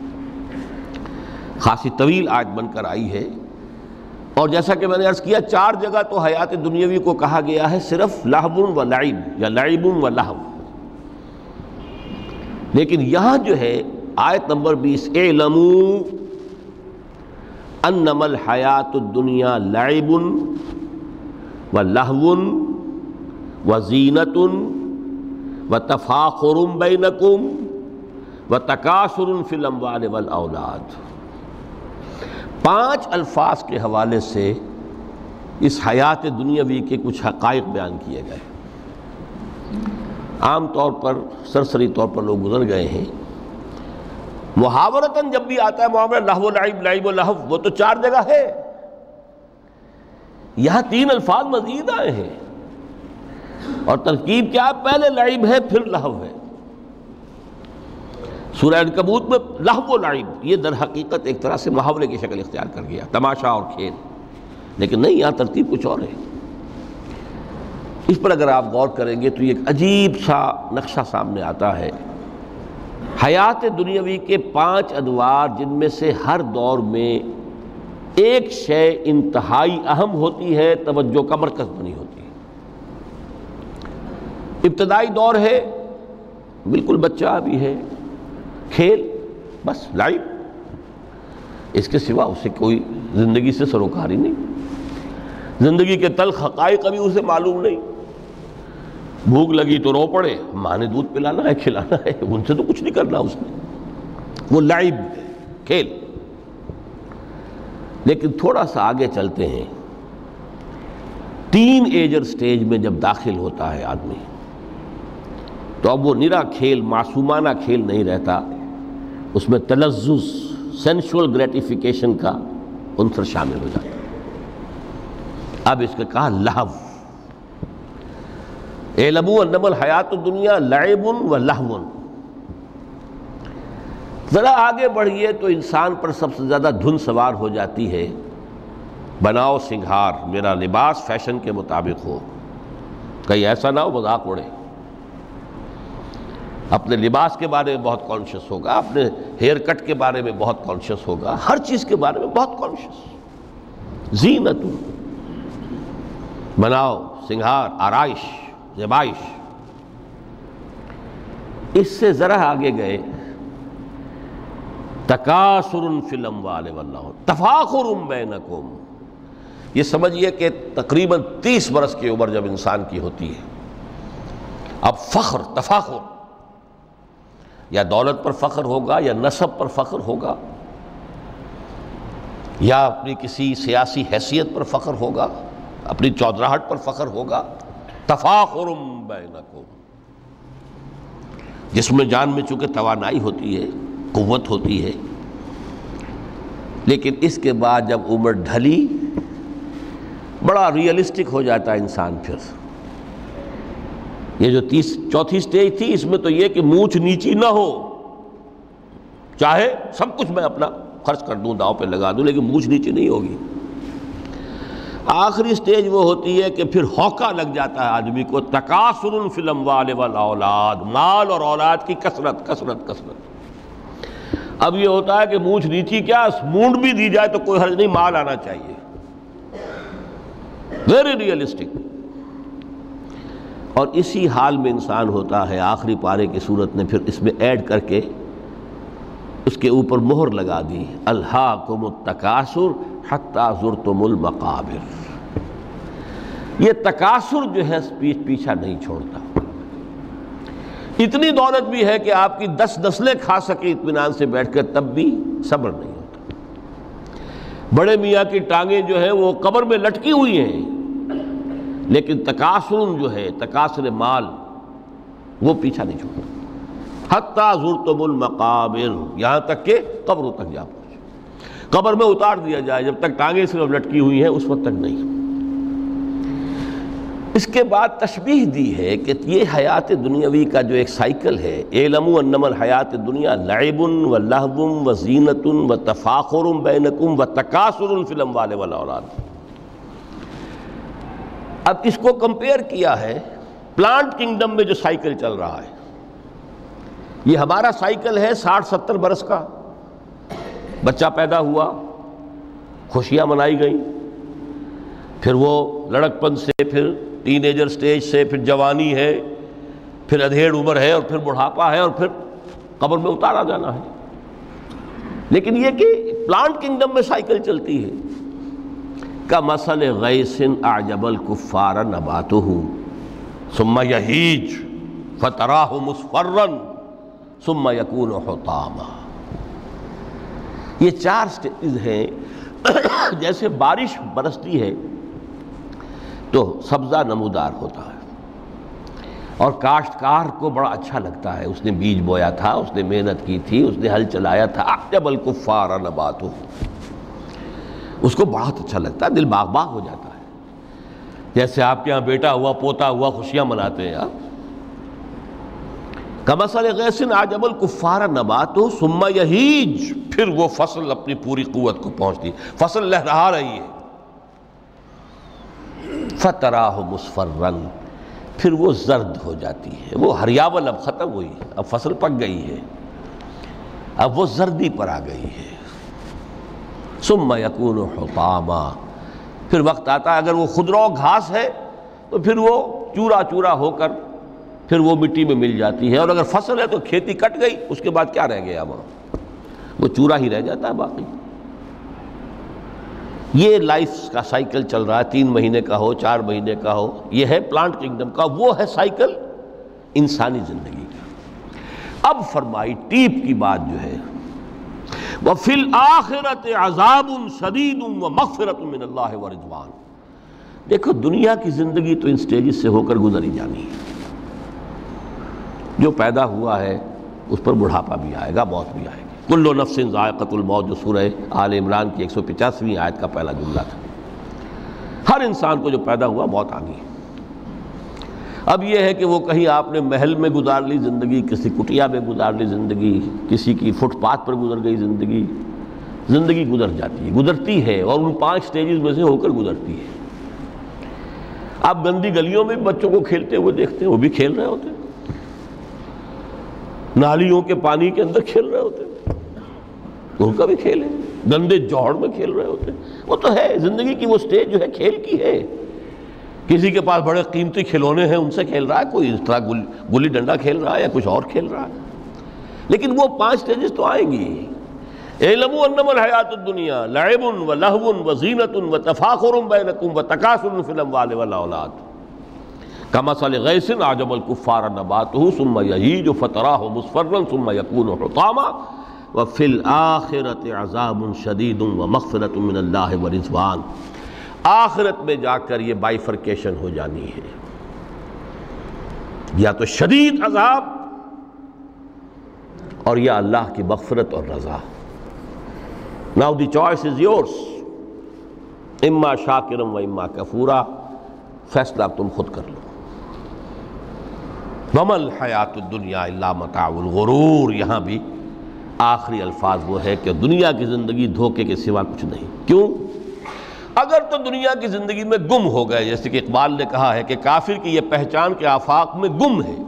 خاصی طویل آیت بن کر آئی ہے، اور جیسا کہ میں نے عرض کیا چار جگہ تو حیات دنیاوی کو کہا گیا ہے صرف لہو و لعب یا لعب و لہو، لیکن یہاں جو ہے آیت نمبر بیس، اعلموا انما الحیات الدنیا لعب و لہو و زینت و تفاخر بینکم و تکاثر فی الاموال والاولاد، پانچ الفاظ کے حوالے سے اس حیات دنیاوی کے کچھ حقائق بیان کیے گئے۔ عام طور پر سرسری طور پر لوگ گزر گئے ہیں، محاورتاً جب بھی آتا ہے معاملہ لہو و لعب، لعب و لہو، وہ تو چار جگہ ہے، یہاں تین الفاظ مزید آئے ہیں، اور ترکیب کیا؟ پہلے لعب ہے پھر لہو ہے۔ سورہ عنکبوت میں لہو و لعب یہ در حقیقت ایک طرح سے محاورے کی شکل اختیار کر گیا، تماشا اور کھیل، لیکن نہیں، یہاں ترتیب کچھ اور ہے۔ اس پر اگر آپ غور کریں گے تو یہ ایک عجیب سا نقشہ سامنے آتا ہے۔ حیات دنیاوی کے پانچ ادوار، جن میں سے ہر دور میں ایک شے انتہائی اہم ہوتی ہے، توجہ کا مرکز بنی ہوتی ہے۔ ابتدائی دور ہے، بالکل بچہ بھی ہے، کھیل، بس لعب، اس کے سوا اسے کوئی زندگی سے سروکار ہی نہیں، زندگی کے تلخ حقائق ابھی اسے معلوم نہیں۔ بھوک لگی تو رو پڑے، ماں نے دودھ پلانا ہے، کھلانا ہے، ان سے تو کچھ نہیں کرنا اس نے، وہ لعب، کھیل۔ لیکن تھوڑا سا آگے چلتے ہیں، ٹین ایجر سٹیج میں جب داخل ہوتا ہے آدمی، تو اب وہ نرا کھیل، معصومانہ کھیل نہیں رہتا، اس میں تلذذ، سینشول گریٹیفیکیشن کا عنصر شامل ہو جاتا ہے۔ اب اس کا کہا لہو، اعلموا انما الحیات الدنیا لعب و لہو۔ ذرا آگے بڑھئے تو انسان پر سب سے زیادہ دھن سوار ہو جاتی ہے، بناؤ سنگھار، میرا لباس فیشن کے مطابق ہو، کہیں ایسا نہ ہو مذاق اڑے۔ اپنے لباس کے بارے میں بہت کانشیس ہوگا، اپنے ہیئر کٹ کے بارے میں بہت کانشیس ہوگا، ہر چیز کے بارے میں بہت کانشیس۔ زینت، بناؤ سنگھار، آرائش، زیبائش۔ اس سے ذرا آگے گئے، تکاثر فی الاموال والاولاد، تفاخر بینکم۔ یہ سمجھیے کہ تقریباً تیس برس کی عمر جب انسان کی ہوتی ہے، اب فخر، تفاخر، یا دولت پر فخر ہوگا، یا نسب پر فخر ہوگا، یا اپنی کسی سیاسی حیثیت پر فخر ہوگا، اپنی چودراہٹ پر فخر ہوگا۔ تفاخر بینکم، جس میں جان میں چونکہ توانائی ہوتی ہے، قوت ہوتی ہے، لیکن اس کے بعد جب عمر ڈھلی، بڑا ریئلسٹک ہو جاتا ہے انسان۔ پھر یہ جو تیس چوتھی سٹیج تھی، اس میں تو یہ کہ مونچھ نیچی نہ ہو، چاہے سب کچھ میں اپنا خرچ کر دوں، داؤ پہ لگا دوں، لیکن مونچھ نیچی نہیں ہوگی۔ آخری سٹیج وہ ہوتی ہے کہ پھر ہوکا لگ جاتا ہے آدمی کو، تکاثر فی الاموال والاولاد، مال اور اولاد کی کثرت کثرت کثرت۔ اب یہ ہوتا ہے کہ مونچھ نیچی کیا، مونڈ بھی دی جائے تو کوئی حرج نہیں، مال آنا چاہیے، ویری ریئلسٹک۔ اور اسی حال میں انسان ہوتا ہے۔ آخری پارے کی صورت نے پھر اس میں ایڈ کر کے اس کے اوپر مہر لگا دی، الہاکم التکاثر حتی زرتم المقابر۔ یہ تکاثر جو ہے پیچھ پیچھا نہیں چھوڑتا۔ اتنی دولت بھی ہے کہ آپ کی دس نسلیں کھا سکے اطمینان سے بیٹھ کر، تب بھی صبر نہیں ہوتا۔ بڑے میاں کی ٹانگیں جو ہیں وہ قبر میں لٹکی ہوئی ہیں، لیکن تکاثر جو ہے، تکاثر مال، وہ پیچھا نہیں چھوڑتا۔ حتی زرتم المقابر، یہاں تک کہ قبروں تک جا پہنچے، قبر میں اتار دیا جائے، جب تک ٹانگیں صرف لٹکی ہوئی ہیں اس وقت تک نہیں۔ اس کے بعد تشبیہ دی ہے کہ یہ حیات دنیاوی کا جو ایک سائیکل ہے، اعلموا انما الحیات الدنیا لعب و لہو و زینت و تفاخر بینکم و تکاثر فی الاموال والاولاد۔ اب اس کو کمپیئر کیا ہے پلانٹ کنگڈم میں جو سائیکل چل رہا ہے۔ یہ ہمارا سائیکل ہے ساٹھ ستر برس کا، بچہ پیدا ہوا، خوشیاں منائی گئیں، پھر وہ لڑکپن سے، پھر ٹین ایجر سٹیج سے، پھر جوانی ہے، پھر ادھیڑ عمر ہے، اور پھر بڑھاپا ہے، اور پھر قبر میں اتارا جانا ہے۔ لیکن یہ کہ پلانٹ کنگڈم میں سائیکل چلتی ہے، کمثل غیث اعجب الکفار نباتہ ثم یہیج فتراہ مصفرا ثم یکون حطاما۔ یہ چار سٹیج ہیں۔ جیسے بارش برستی ہے تو سبزہ نمودار ہوتا ہے، اور کاشتکار کو بڑا اچھا لگتا ہے، اس نے بیج بویا تھا، اس نے محنت کی تھی، اس نے ہل چلایا تھا، اعجب الکفار نباتہ، اس کو بہت اچھا لگتا ہے، دل باغ باغ ہو جاتا ہے۔ جیسے آپ کے ہاں بیٹا ہوا پوتا ہوا خوشیاں مناتے ہیں آپ. کمثل غیث اعجب الکفار نباتہ ثم یہیج، پھر وہ فصل اپنی پوری قوت کو پہنچتی، فصل لہرا رہی ہے. فتراہ مصفرا، پھر وہ زرد ہو جاتی ہے. وہ ہریاول اب ختم ہوئی، اب فصل پک گئی ہے، اب وہ زردی پر آ گئی ہے. ثم یکون حطاما، پھر وقت آتا ہے اگر وہ خضرو گھاس ہے تو پھر وہ چورا چورا ہو کر پھر وہ مٹی میں مل جاتی ہے، اور اگر فصل ہے تو کھیتی کٹ گئی، اس کے بعد کیا رہ گیا وہاں؟ وہ چورا ہی رہ جاتا ہے باقی. یہ لائف کا سائیکل چل رہا ہے، تین مہینے کا ہو، چار مہینے کا ہو. یہ ہے پلانٹ کنگڈم کا، وہ ہے سائیکل انسانی زندگی کا. اب فرمائی ٹیپ کی بات جو ہے، وَفِي الْآخِرَةِ عَذَابٌ شَدِيدٌ وَمَغْفِرَةٌ مِّنَ اللَّهِ وَرِضْوَانٌ. دیکھو دنیا کی زندگی تو ان سٹیجز سے ہو کر گزری جانی ہے. جو پیدا ہوا ہے اس پر بڑھاپا بھی آئے گا، موت بھی آئے گی. کل نفس ذائقۃ الموت، جو سورہ آل عمران کی ایک سو پچاسویں آیت کا پہلا جملہ تھا. ہر انسان کو جو پیدا ہوا موت آ گئی. اب یہ ہے کہ وہ کہیں آپ نے محل میں گزار لی زندگی، کسی کٹیا میں گزار لی زندگی، کسی کی فٹ پاتھ پر گزر گئی زندگی. زندگی گزر جاتی ہے، گزرتی ہے، اور ان پانچ سٹیجز میں سے ہو کر گزرتی ہے. آپ گندی گلیوں میں بچوں کو کھیلتے ہوئے دیکھتے ہیں، وہ بھی کھیل رہے ہوتے ہیں. نالیوں کے پانی کے اندر کھیل رہے ہوتے ہیں، ان کا بھی کھیل ہے. گندے جوہڑ میں کھیل رہے ہوتے ہیں. وہ تو ہے زندگی کی وہ سٹیج جو ہے کھیل کی ہے. کسی کے پاس بڑے قیمتی کھلونے ہیں، ان سے کھیل رہا ہے، کوئی اس طرح گلی ڈنڈا کھیل رہا ہے یا کچھ اور کھیل رہا ہے. لیکن وہ پانچ سٹیجز تو آئیں گی. اعلموا انما الحیات الدنیا لعب ولہو وزینۃ وتفاخر بینکم وتکاثر فی الاموال والاولاد کمثل غیث اعجب الکفار نباتہ ثم یہیج فتراہ مصفرا ثم یکون حطاما وفی الآخرۃ عذاب شدید ومغفرۃ من اللہ ورضوان. آخرت میں جا کر یہ بائیفرکیشن ہو جانی ہے، یا تو شدید عذاب اور یا اللہ کی مغفرت اور رضا. Now the choice is yours، اما شاکرا و اما کفورا. فیصلہ تم خود کر لو. وما الحیات الدنیا الا متاع الغرور. یہاں بھی آخری الفاظ وہ ہے کہ دنیا کی زندگی دھوکے کے سوا کچھ نہیں. کیوں؟ اگر تو دنیا کی زندگی میں گم ہو گئے، جیسے کہ اقبال نے کہا ہے کہ کافر کی یہ پہچان کے آفاق میں گم ہے،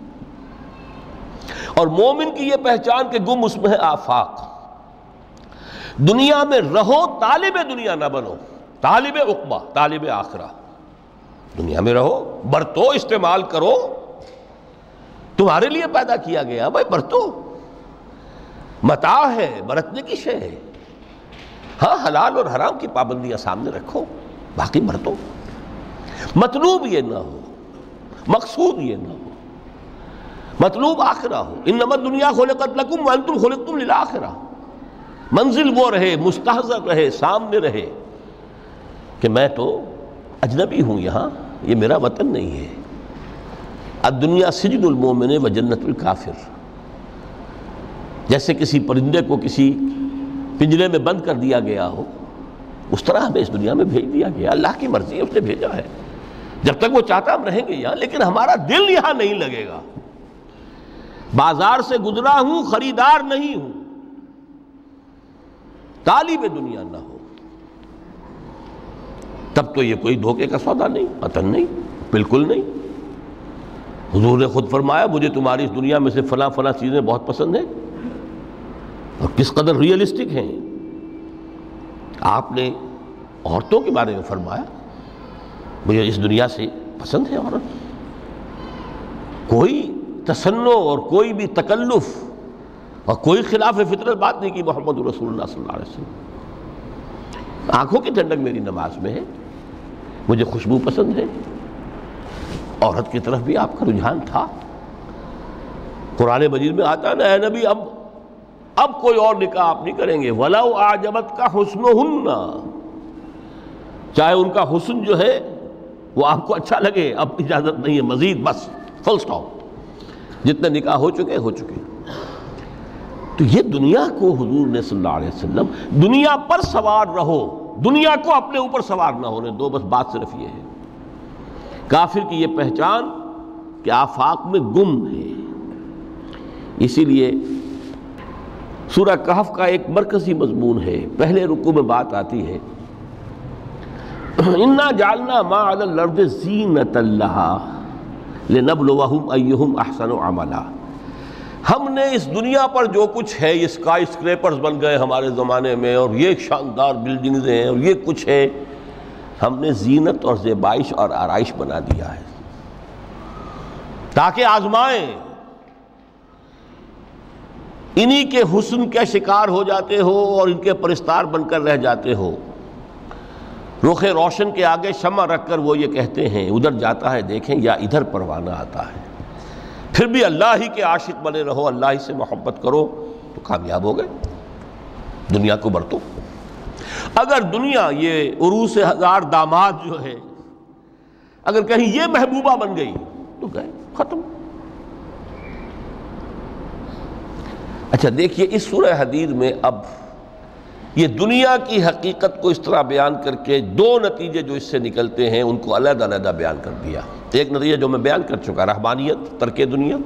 اور مومن کی یہ پہچان کہ گم اس میں ہے آفاق. دنیا میں رہو، طالب دنیا نہ بنو، طالب عقبہ، طالب آخرہ. دنیا میں رہو، برتو، استعمال کرو، تمہارے لیے پیدا کیا گیا بھائی، برتو. متاع ہے، برتنے کی شے ہے. ہاں حلال اور حرام کی پابندیاں سامنے رکھو، باقی برتو. مطلوب یہ نہ ہو، مقصود یہ نہ ہو، مطلوب آخرہ ہو. انما الدنیا خلقت لکم وانتم خلقتم للآخرہ. منزل وہ رہے، مستحضر رہے، سامنے رہے کہ میں تو اجنبی ہوں، یہاں یہ میرا وطن نہیں ہے. الدنیا سجن المومن و جنت الکافر. جیسے کسی پرندے کو کسی پنجرے میں بند کر دیا گیا ہو، اس طرح ہمیں اس دنیا میں بھیج دیا گیا. اللہ کی مرضی ہے، اس نے بھیجا ہے. جب تک وہ چاہتا ہم رہیں گے یہاں، لیکن ہمارا دل یہاں نہیں لگے گا. بازار سے گزرا ہوں، خریدار نہیں ہوں. طالب دنیا نہ ہو تب تو یہ کوئی دھوکے کا سودا نہیں، قطعاً نہیں، بالکل نہیں. حضور نے خود فرمایا مجھے تمہاری اس دنیا میں سے فلاں فلاں چیزیں بہت پسند ہیں، اور کس قدر ریئلسٹک ہیں. آپ نے عورتوں کے بارے میں فرمایا مجھے اس دنیا سے پسند ہے عورت. کوئی تصنع اور کوئی بھی تکلف اور کوئی خلاف فطرت بات نہیں کی محمد رسول اللہ صلی اللہ علیہ وسلم. آنکھوں کی ٹھنڈک میری نماز میں ہے، مجھے خوشبو پسند ہے. عورت کی طرف بھی آپ کا رجحان تھا. قرآن مجید میں آتا ہے نا، اے نبی اب اب کوئی اور نکاح آپ نہیں کریں گے. وَلَوْ أَعْجَبَتْكَ حُسْنُهُنَّ. چاہے ان کا حسن جو ہے وہ آپ کو اچھا لگے، اب اجازت نہیں ہے مزید، بس فل سٹاپ. جتنے نکاح ہو چکے ہو چکے. تو یہ دنیا کو حضور نے صلی اللہ علیہ وسلم دنیا پر سوار رہو، دنیا کو اپنے اوپر سوار نہ ہونے دو. بس بات صرف یہ ہے. کافر کی یہ پہچان کہ آفاق میں گم ہے۔ اسی لیے سورہ کہف کا ایک مرکزی مضمون ہے، پہلے رکوع میں بات آتی ہے اِنَّا جَعَلْنَا مَا عَلَى الْأَرْضِ زِینَةً لَهَا لِنَبْلُوَهُمْ أَيُّهُمْ أَحْسَنُ عَمَلًا۔ ہم نے اس دنیا پر جو کچھ ہے، یہ اسکائی اسکریپرز بن گئے ہمارے زمانے میں، اور یہ شاندار بلڈنگز ہیں، اور یہ کچھ ہے، ہم نے زینت اور زیبائش اور آرائش بنا دیا ہے تاکہ آزمائیں۔ انہی کے حسن کے شکار ہو جاتے ہو اور ان کے پرستار بن کر رہ جاتے ہو۔ رخ روشن کے آگے شمع رکھ کر وہ یہ کہتے ہیں ادھر جاتا ہے دیکھیں یا ادھر پروانہ آتا ہے، پھر بھی اللہ ہی کے عاشق بنے رہو، اللہ ہی سے محبت کرو تو کامیاب ہو گئے، دنیا کو برتو۔ اگر دنیا یہ عروس ہزار داماد جو ہے اگر کہیں یہ محبوبہ بن گئی تو گئے، ختم۔ اچھا دیکھیے اس سورہ حدید میں اب یہ دنیا کی حقیقت کو اس طرح بیان کر کے دو نتیجے جو اس سے نکلتے ہیں ان کو علیحدہ علیحدہ بیان کر دیا۔ ایک نتیجہ جو میں بیان کر چکا، رہبانیت، ترک دنیا،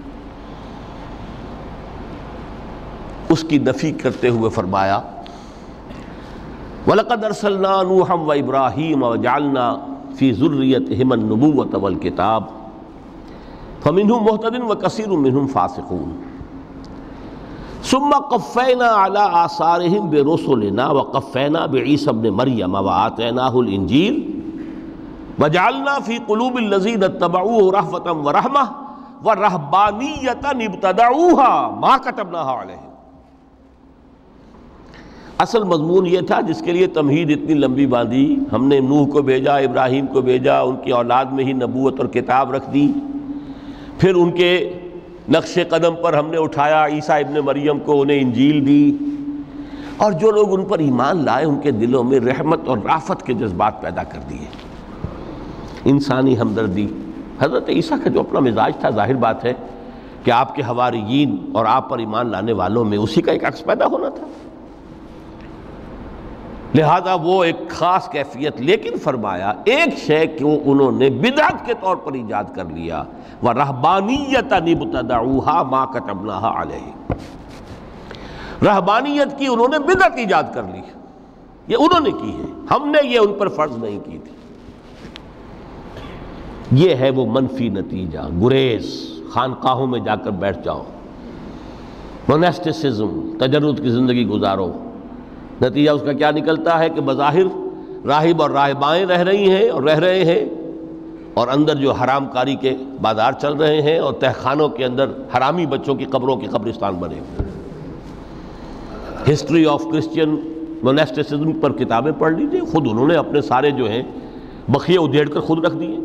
اس کی نفی کرتے ہوئے فرمایا وَلَقَدْ أَرْسَلْنَا نُوحًا وَإِبْرَاهِيمَ وَجَعَلْنَا فِي ذُرِّيَّتِهِمَا النُّبُوَّةَ وَالْكِتَابَ فَمِنْهُمْ مُهْتَدٍ وَكَثِيرٌ مِّنْهُمْ فَاسِقُونَ ثم قفینا علی آثارہم برسلنا وقفینا بعیسی ابن مریم وآتیناہ الانجیل وجعلنا فی قلوب الذین اتبعوہ رأفۃ ورحمۃ ورہبانیۃ ابتدعوها ما کتبناها علیہم۔ اصل مضمون یہ تھا جس کے لیے تمہید اتنی لمبی باندھی، ہم نے نوح کو بھیجا، ابراہیم کو بھیجا، ان کی اولاد میں ہی نبوت اور کتاب رکھ دی، پھر ان کے نقش قدم پر ہم نے اٹھایا عیسیٰ ابن مریم کو، انہیں انجیل دی، اور جو لوگ ان پر ایمان لائے ان کے دلوں میں رحمت اور رافت کے جذبات پیدا کر دیے، انسانی ہمدردی۔ حضرت عیسیٰ کا جو اپنا مزاج تھا، ظاہر بات ہے کہ آپ کے حواریین اور آپ پر ایمان لانے والوں میں اسی کا ایک عکس پیدا ہونا تھا، لہذا وہ ایک خاص کیفیت، لیکن فرمایا ایک شے کو انہوں نے بدعت کے طور پر ایجاد کر لیا، وَرَہْبَانِيَّةً ابْتَدَعُوهَا مَا كَتَبْنَاهَا عَلَيْهِمْ۔ رہبانیت کی انہوں نے بدعت ایجاد کر لی، یہ انہوں نے کی ہے، ہم نے یہ ان پر فرض نہیں کی تھی۔ یہ ہے وہ منفی نتیجہ، گریز، خانقاہوں میں جا کر بیٹھ جاؤ، موناسٹسزم، تجرد کی زندگی گزارو۔ نتیجہ اس کا کیا نکلتا ہے کہ بظاہر راہب اور راہبائیں رہ رہی ہیں اور رہ رہے ہیں، اور اندر جو حرام کاری کے بازار چل رہے ہیں، اور تہخانوں کے اندر حرامی بچوں کی قبروں کے قبرستان بنے ہوئے۔ ہسٹری آف کرسچین موناسٹسزم پر کتابیں پڑھ لیجئے، خود انہوں نے اپنے سارے جو ہیں بخیے ادھیڑ کر خود رکھ دیے۔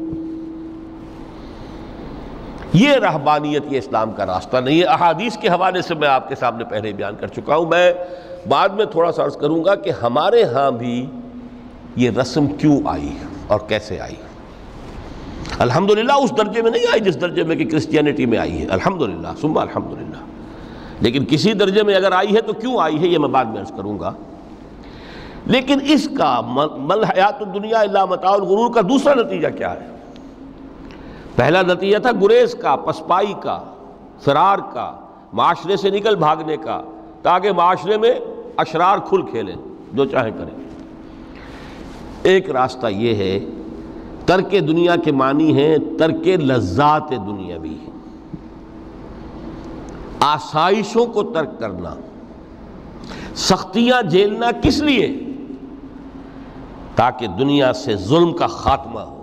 یہ رہبانیت، یہ اسلام کا راستہ نہیں ہے۔ احادیث کے حوالے سے میں آپ کے سامنے پہلے بیان کر چکا ہوں، میں بعد میں تھوڑا سا عرض کروں گا کہ ہمارے ہاں بھی یہ رسم کیوں آئی اور کیسے آئی۔ الحمدللہ اس درجے میں نہیں آئی جس درجے میں کہ کرسچینٹی میں آئی ہے، الحمدللہ ثم الحمدللہ، لیکن کسی درجے میں اگر آئی ہے تو کیوں آئی ہے یہ میں بعد میں عرض کروں گا۔ لیکن اس کا مل حیات الدنیا الا متاع الغرور کا دوسرا نتیجہ کیا ہے؟ پہلا نتیجہ تھا گریز کا، پسپائی کا، فرار کا، معاشرے سے نکل بھاگنے کا، تاکہ معاشرے میں اشرار کھل کھیلیں، جو چاہیں کریں۔ ایک راستہ یہ ہے، ترک دنیا کے معنی ہیں ترک لذات دنیاوی، آسائشوں کو ترک کرنا، سختیاں جھیلنا، کس لیے؟ تاکہ دنیا سے ظلم کا خاتمہ ہو،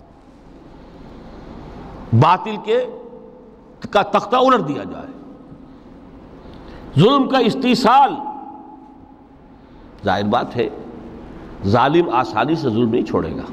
باطل کے کا تختہ الٹ دیا جائے، ظلم کا استیصال۔ ظاہر بات ہے ظالم آسانی سے ظلم نہیں چھوڑے گا،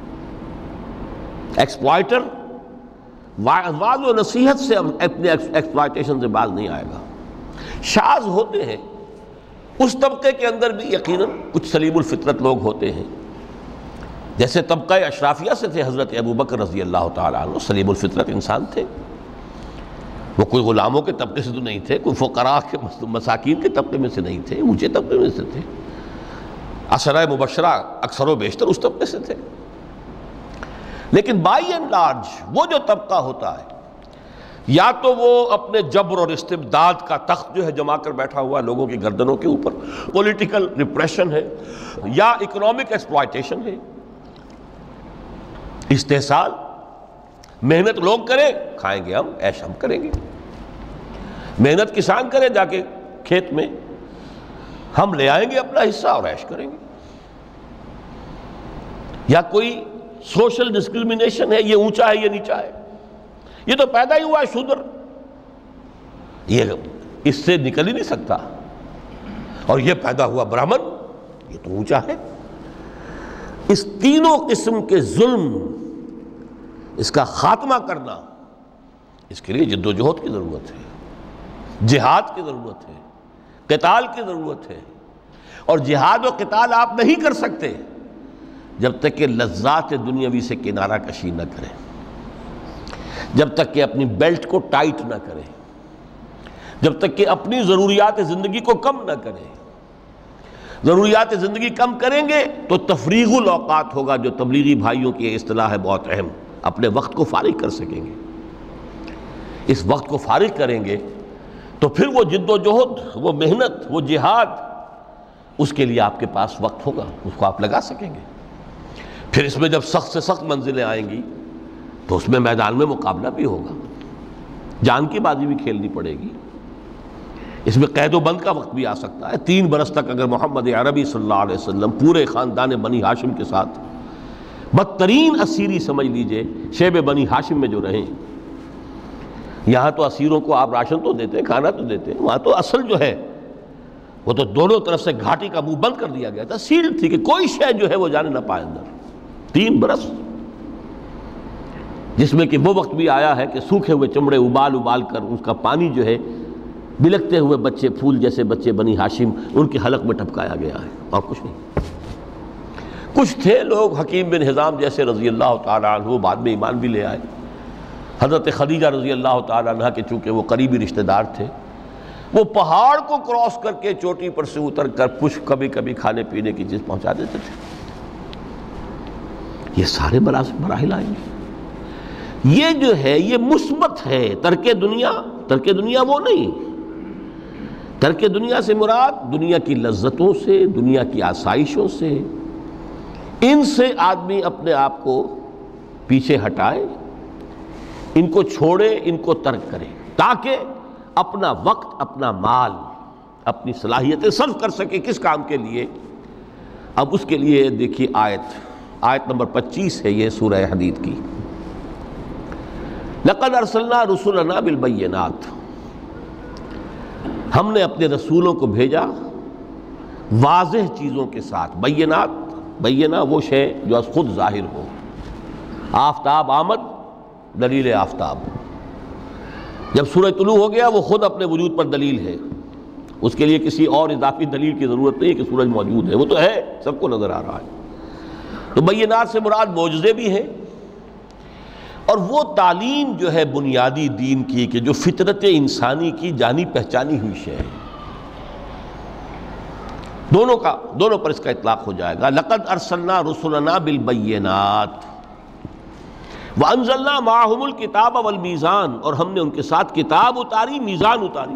ایکسپلائٹر واعظ و نصیحت سے اپنے ایکسپلائٹیشن سے باز نہیں آئے گا۔ شاذ ہوتے ہیں اس طبقے کے اندر بھی، یقیناً کچھ سلیم الفطرت لوگ ہوتے ہیں، جیسے طبقہ اشرافیہ سے تھے حضرت ابو بکر رضی اللہ تعالیٰ عنہ، سلیم الفطرت انسان تھے، وہ کوئی غلاموں کے طبقے سے تو نہیں تھے، کوئی فقراء کے مساکین کے طبقے میں سے نہیں تھے، اونچے طبقے میں سے تھے، عشرہ مبشرہ اکثر و بیشتر اس طبقے سے تھے۔ لیکن بائی اینڈ لارج وہ جو طبقہ ہوتا ہے یا تو وہ اپنے جبر اور استبداد کا تخت جو ہے جما کر بیٹھا ہوا لوگوں کی گردنوں کے اوپر، پولیٹیکل ریپریشن ہے یا اکنامک ایکسپلائٹیشن ہے، استحصال، محنت لوگ کریں کھائیں گے ہم، عیش ہم کریں گے، محنت کسان کریں جا کے کھیت میں، ہم لے آئیں گے اپنا حصہ اور عیش کریں گے، یا کوئی سوشل ڈسکریمنیشن ہے، یہ اونچا ہے یہ نیچا ہے، یہ تو پیدا ہی ہوا ہے شودر، یہ اس سے نکل ہی نہیں سکتا، اور یہ پیدا ہوا برہمن، یہ تو اونچا ہے۔ اس تینوں قسم کے ظلم، اس کا خاتمہ کرنا، اس کے لیے جد و جہد کی ضرورت ہے، جہاد کی ضرورت ہے، قتال کی ضرورت ہے، اور جہاد و قتال آپ نہیں کر سکتے جب تک کہ لذات دنیاوی سے کنارہ کشی نہ کریں، جب تک کہ اپنی بیلٹ کو ٹائٹ نہ کریں، جب تک کہ اپنی ضروریات زندگی کو کم نہ کریں۔ ضروریات زندگی کم کریں گے تو تفریغ الاوقات ہوگا، جو تبلیغی بھائیوں کی اصطلاح ہے بہت اہم، اپنے وقت کو فارغ کر سکیں گے۔ اس وقت کو فارغ کریں گے تو پھر وہ جد و جہد، وہ محنت، وہ جہاد، اس کے لیے آپ کے پاس وقت ہوگا، اس کو آپ لگا سکیں گے۔ پھر اس میں جب سخت سے سخت منزلیں آئیں گی تو اس میں میدان میں مقابلہ بھی ہوگا، جان کی بازی بھی کھیلنی پڑے گی، اس میں قید و بند کا وقت بھی آ سکتا ہے۔ تین برس تک اگر محمد عربی صلی اللہ علیہ وسلم پورے خاندان بنی ہاشم کے ساتھ بدترین اسیری سمجھ لیجئے شیب بنی ہاشم میں جو رہیں، یہاں تو اسیروں کو آپ راشن تو دیتے ہیں، کھانا تو دیتے ہیں، وہاں تو اصل جو ہے وہ تو دونوں طرف سے گھاٹی کا منہ بند کر دیا گیا تھا، سیل تھی کہ کوئی شے جو ہے وہ جانے نہ پائے اندر۔ تین برس، جس میں کہ وہ وقت بھی آیا ہے کہ سوکھے ہوئے چمڑے ابال ابال کر اس کا پانی جو ہے بلکتے ہوئے بچے، پھول جیسے بچے بنی ہاشم، ان کے حلق میں ٹپکایا گیا ہے، اور کچھ نہیں۔ کچھ تھے لوگ، حکیم بن حزام جیسے رضی اللہ تعالیٰ عنہ، بعد میں ایمان بھی لے آئے۔ حضرت خدیجہ رضی اللہ تعالیٰ عنہ کے چونکہ وہ قریبی رشتہ دار تھے، وہ پہاڑ کو کراس کر کے چوٹی پر سے اتر کر کچھ کبھی کبھی کھانے پینے کی چیز پہنچا دیتے تھے۔ یہ سارے مراحل آئیں گے۔ یہ جو ہے یہ مثبت ہے، ترک دنیا، ترک دنیا وہ نہیں، ترک دنیا سے مراد دنیا کی لذتوں سے، دنیا کی آسائشوں سے، ان سے آدمی اپنے آپ کو پیچھے ہٹائے، ان کو چھوڑے، ان کو ترک کرے، تاکہ اپنا وقت، اپنا مال، اپنی صلاحیتیں صرف کر سکے۔ کس کام کے لیے؟ اب اس کے لیے دیکھیے آیت آیت نمبر پچیس ہے یہ سورہ حدید کی۔ لَقَدْ أَرْسَلْنَا رُسُلَنَا بِالْبَيِّنَاتِ، ہم نے اپنے رسولوں کو بھیجا واضح چیزوں کے ساتھ۔ بینات، بینہ وہ شے جو از خود ظاہر ہو۔ آفتاب آمد، دلیل آفتاب، جب سورج طلوع ہو گیا وہ خود اپنے وجود پر دلیل ہے، اس کے لیے کسی اور اضافی دلیل کی ضرورت نہیں کہ سورج موجود ہے، وہ تو ہے، سب کو نظر آ رہا ہے۔ تو بینات سے مراد معجزے بھی ہیں، اور وہ تعلیم جو ہے بنیادی دین کی کہ جو فطرت انسانی کی جانی پہچانی ہوئی شے ہے، دونوں کا دونوں پر اس کا اطلاق ہو جائے گا۔ لقد ارسلنا رسلنا بالبینات وانزلنا معهم الکتاب والمیزان، اور ہم نے ان کے ساتھ کتاب اتاری، میزان اتاری۔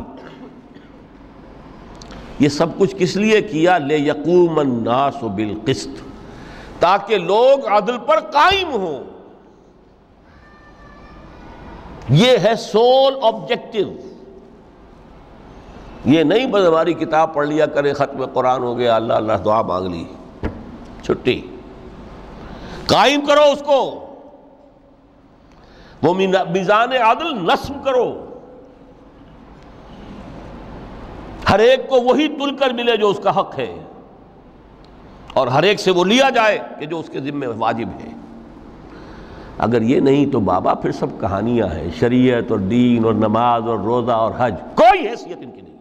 یہ سب کچھ کس لیے کیا؟ لیقوم الناس بالقسط، تاکہ لوگ عدل پر قائم ہوں۔ یہ ہے سول آبجیکٹو، یہ نہیں بس ہماری کتاب پڑھ لیا کرے، ختم قرآن ہو گیا، اللہ اللہ دعا مانگ لی، چھٹی۔ قائم کرو اس کو، وہ میزان عدل نصب کرو، ہر ایک کو وہی تل کر ملے جو اس کا حق ہے، اور ہر ایک سے وہ لیا جائے کہ جو اس کے ذمہ واجب ہے۔ اگر یہ نہیں تو بابا پھر سب کہانیاں ہیں، شریعت اور دین اور نماز اور روزہ اور حج، کوئی حیثیت ان کی نہیں۔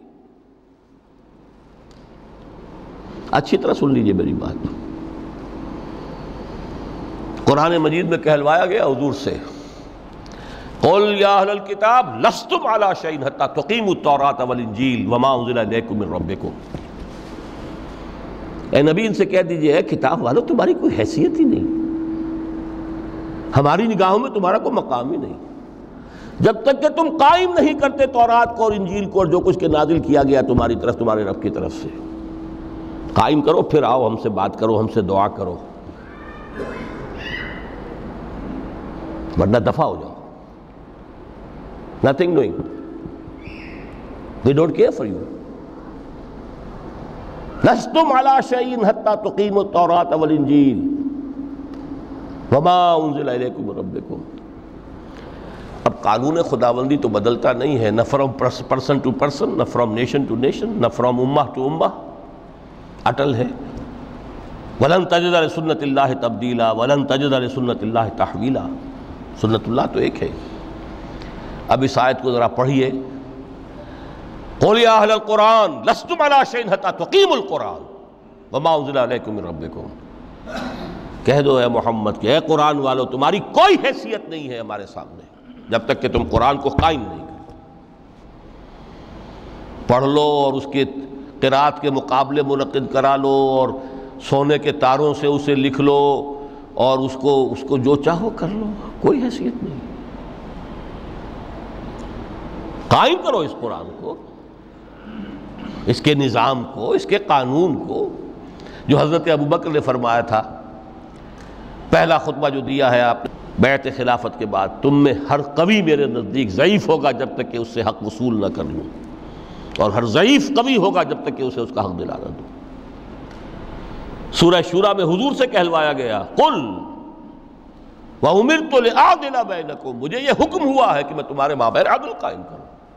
اچھی طرح سن لیجئے میری بات، قرآن مجید میں کہلوایا گیا حضور سے، قُلْ يَا أَهْلَ الْكِتَابِ لَسْتُمْ عَلَىٰ شَيْءٍ حَتَّىٰ تُقِيمُوا التَّوْرَاةَ وَالْإِنْجِيلَ وَمَا أُنزِلَ إِلَيْكُم مِّن رَّبِّكُمْ۔ اے نبی ان سے کہہ دیجئے، اے کتاب والو تمہاری کوئی حیثیت ہی نہیں، ہماری نگاہوں میں تمہارا کوئی مقام ہی نہیں جب تک کہ تم قائم نہیں کرتے تورات کو اور انجیل کو اور جو کچھ کے نازل کیا گیا تمہاری طرف تمہارے رب کی طرف سے. قائم کرو، پھر آؤ ہم سے بات کرو، ہم سے دعا کرو، ورنہ دفع ہو جاؤ. nothing doing. They don't care for you. لستم علی شیء حتی تقیموا التوراة والانجیل وما انزل الیکم من ربکم. اب قانون خداوندی تو بدلتا نہیں ہے، نہ فرام پرسن ٹو پرسن، نہ فرام نیشن ٹو نیشن، نہ فرام امہ ٹو امہ، اٹل ہے. وَلَن تَجِدَ لِسُنَّتِ اللَّهِ تَبْدِيلًا وَلَن تَجِدَ لِسُنَّتِ اللَّهِ تَحْوِيلًا. سنت اللہ تو ایک ہے. اب اس آیت کو ذرا پڑھیے. قُلْ يَا أَهْلَ الْقُرْآنِ لَسْتُمْ عَلَىٰ شَيْءٍ حَتَّىٰ تُقِيمُوا الْقُرْآنَ وَمَا أُنزِلَ عَلَيْكُم مِّن رَّبِّكُمْ. کہہ دو اے محمد کہ اے قرآن والو تمہاری کوئی حیثیت نہیں ہے ہمارے سامنے جب تک کہ تم قرآن کو قائم نہیں کرو. پڑھ لو اور اس کے قرات کے مقابلے منعقد کرا لو اور سونے کے تاروں سے اسے لکھ لو اور اس کو اس کو جو چاہو کر لو، کوئی حیثیت نہیں. قائم کرو اس قرآن کو، اس کے نظام کو، اس کے قانون کو، جو حضرت ابوبکر نے فرمایا تھا. پہلا خطبہ جو دیا ہے آپ نے بیعت خلافت کے بعد، تم میں ہر قوی میرے نزدیک ضعیف ہوگا جب تک کہ اس سے حق وصول نہ کر لوں، اور ہر ضعیف قوی ہوگا جب تک کہ اسے اس کا حق دلانا دوں. سورہ شورى میں حضور سے کہلوایا گیا قل وَأُمِرْتُ لِأَعْدِلَ بَيْنَكُمْ، مجھے یہ حکم ہوا ہے کہ میں تمہارے مابین عدل قائم کروں.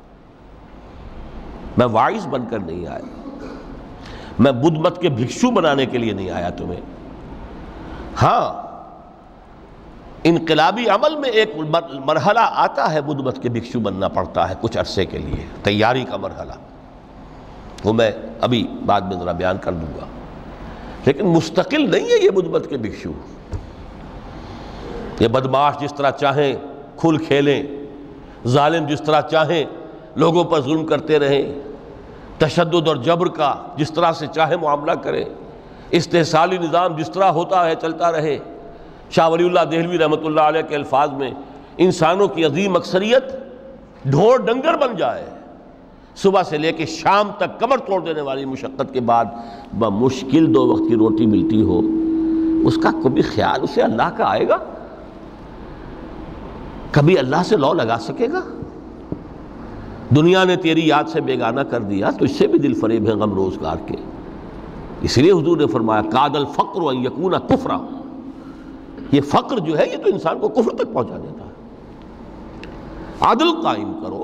میں واعظ بن کر نہیں آیا، میں بدھ مت کے بھکشو بنانے کے لیے نہیں آیا تمہیں. ہاں انقلابی عمل میں ایک مرحلہ آتا ہے، بدھ مت کے بھکشو بننا پڑتا ہے کچھ عرصے کے لیے، تیاری کا مرحلہ، وہ میں ابھی بعد میں ذرا بیان کر دوں گا. لیکن مستقل نہیں ہے یہ بدھ مت کے بھکشو. یہ بدماش جس طرح چاہیں کھل کھیلیں، ظالم جس طرح چاہیں لوگوں پر ظلم کرتے رہیں، تشدد اور جبر کا جس طرح سے چاہے معاملہ کریں، استحصالی نظام جس طرح ہوتا ہے چلتا رہے. شاہ ولی اللہ دہلوی رحمۃ اللہ علیہ کے الفاظ میں انسانوں کی عظیم اکثریت ڈھور ڈنگر بن جائے، صبح سے لے کے شام تک کمر توڑ دینے والی مشقت کے بعد بمشکل دو وقت کی روٹی ملتی ہو، اس کا کبھی خیال اسے اللہ کا آئے گا؟ کبھی اللہ سے لو لگا سکے گا؟ دنیا نے تیری یاد سے بیگانہ کر دیا تو اس سے بھی دل فریب ہے غم روزگار کے. اس لیے حضور نے فرمایا کاد الفقر ان یکون کفرا، یہ فقر جو ہے یہ تو انسان کو کفر تک پہنچا دیتا ہے. عدل قائم کرو.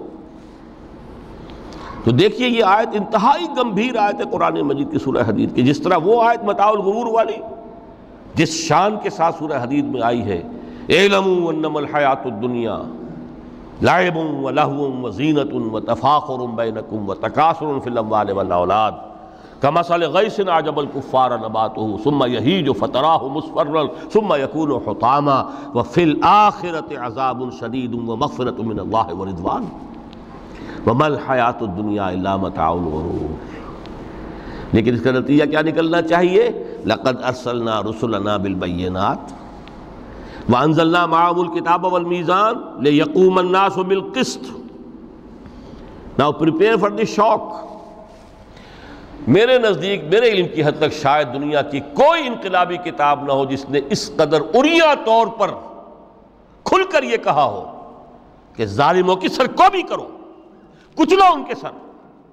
تو دیکھیے یہ آیت انتہائی گمبھیر آیت ہے قرآن مجید کی سورہ حدید کی. جس طرح وہ آیت متاع الغرور والی جس شان کے ساتھ سورہ حدید میں آئی ہے، اعلموا انما الحیات الدنیا لعب ولہو وزینۃ وتفاخر بینکم وتکاثر فی الاموال والاولاد کمثل غیث اعجب الکفار نباتہ ثم یہیج فتراہ مصفرا ثم یکون حطاما وفی الآخرۃ عذاب شدید ومغفرۃ من اللہ ورضوان وما الحیات الدنیا الا متاع الغرور. لیکن اس کا نتیجہ کیا نکلنا چاہیے؟ لقد ارسلنا رسلنا بالبینات وانزلنا معهم الکتاب والمیزان لیقوم الناس بالقسط. Now prepare for the shock. میرے نزدیک میرے علم کی حد تک شاید دنیا کی کوئی انقلابی کتاب نہ ہو جس نے اس قدر عریاں طور پر کھل کر یہ کہا ہو کہ ظالموں کی سرکوبی کرو، کچلو ان کے سر.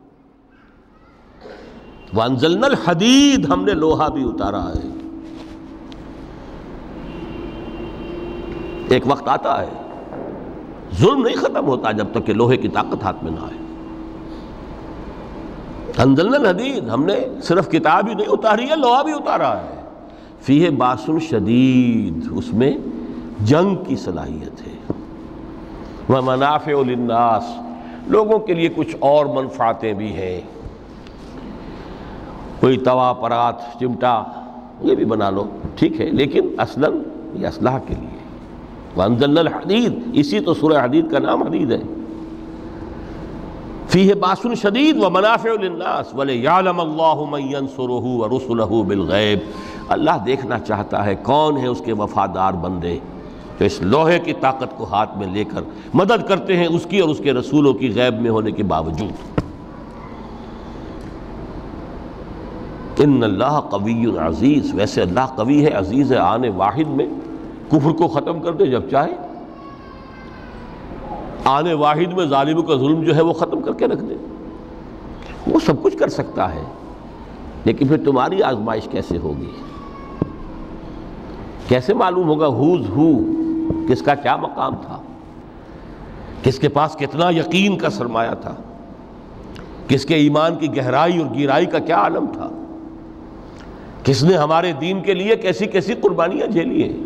وانزلنا الحدید، ہم نے لوہا بھی اتارا ہے. ایک وقت آتا ہے ظلم نہیں ختم ہوتا جب تک کہ لوہے کی طاقت ہاتھ میں نہ آئے. انزلنا الحدید، ہم نے صرف کتاب ہی نہیں اتاری ہے، لوہا بھی اتارا ہے. فیہ باس شدید، اس میں جنگ کی صلاحیت ہے. ومنافع للناس، لوگوں کے لیے کچھ اور منفعتیں بھی ہیں، کوئی توا پرات چمٹا یہ بھی بنا لو، ٹھیک ہے، لیکن اصلاً یہ اسلحہ کے لیے. وانزلنا الحدید، اسی تو سورہ حدید کا نام حدید ہے. فیہ باس شدید ومنافع للناس ولیعلم اللہ من ینصرہ ورسلہ بالغیب. اللہ دیکھنا چاہتا ہے کون ہے اس کے وفادار بندے تو اس لوہے کی طاقت کو ہاتھ میں لے کر مدد کرتے ہیں اس کی اور اس کے رسولوں کی غیب میں ہونے کے باوجود۔ ان اللہ قوی عزیز، ویسے اللہ قوی ہے، عزیز ہے، آن واحد میں کفر کو ختم کر دے جب چاہے، آن واحد میں ظالموں کا ظلم جو ہے وہ ختم کر کے رکھ دے، وہ سب کچھ کر سکتا ہے۔ لیکن پھر تمہاری آزمائش کیسے ہوگی؟ کیسے معلوم ہوگا ہوز ہو، کس کا کیا مقام تھا، کس کے پاس کتنا یقین کا سرمایہ تھا، کس کے ایمان کی گہرائی اور گہرائی کا کیا عالم تھا، کس نے ہمارے دین کے لیے کیسی کیسی قربانیاں جھیلی ہیں۔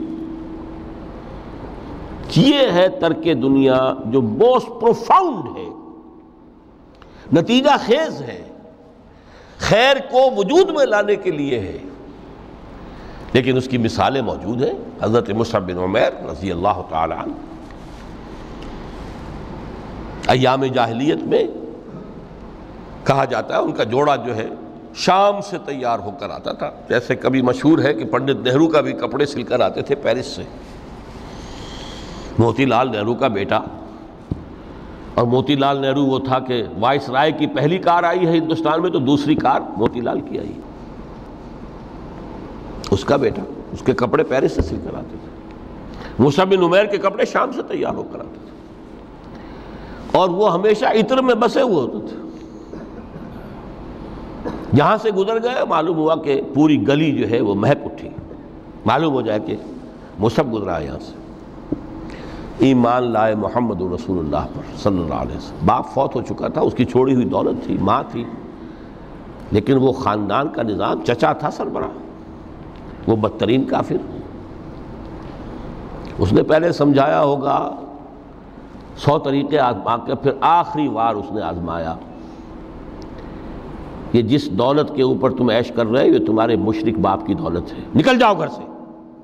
یہ ہے ترک دنیا جو موسٹ پروفاؤنڈ ہے، نتیجہ خیز ہے، خیر کو وجود میں لانے کے لیے ہے، لیکن اس کی مثالیں موجود ہیں۔ حضرت مصعب بن عمیر رضی اللہ تعالی عنہ ایام جاہلیت میں کہا جاتا ہے ان کا جوڑا جو ہے شام سے تیار ہو کر آتا تھا، جیسے کبھی مشہور ہے کہ پنڈت نہرو کا بھی کپڑے سل کر آتے تھے پیرس سے۔ موتی لال نہرو کا بیٹا، اور موتی لال نہرو وہ تھا کہ وائس رائے کی پہلی کار آئی ہے ہندوستان میں تو دوسری کار موتی لال کی آئی، اس کا بیٹا، اس کے کپڑے پیرس سے سل کر آتے تھے۔ مصعب بن عمیر کے کپڑے شام سے تیار ہو کر آتے تھے، اور وہ ہمیشہ عطر میں بسے ہوئے ہوتے تھے۔ یہاں سے گزر گئے، معلوم ہوا کہ پوری گلی جو ہے وہ مہک اٹھی، معلوم ہو جائے کہ مصعب گزرا ہے یہاں سے۔ ایمان لائے محمد رسول اللہ پر صلی اللہ علیہ وسلم۔ باپ فوت ہو چکا تھا، اس کی چھوڑی ہوئی دولت تھی، ماں تھی، لیکن وہ خاندان کا نظام، چچا تھا سربراہ، وہ بدترین کافر۔ اس نے پہلے سمجھایا ہوگا سو طریقے آزما کے، پھر آخری وار اس نے آزمایا کہ جس دولت کے اوپر تم عیش کر رہے ہو یہ تمہارے مشرک باپ کی دولت ہے، نکل جاؤ گھر سے۔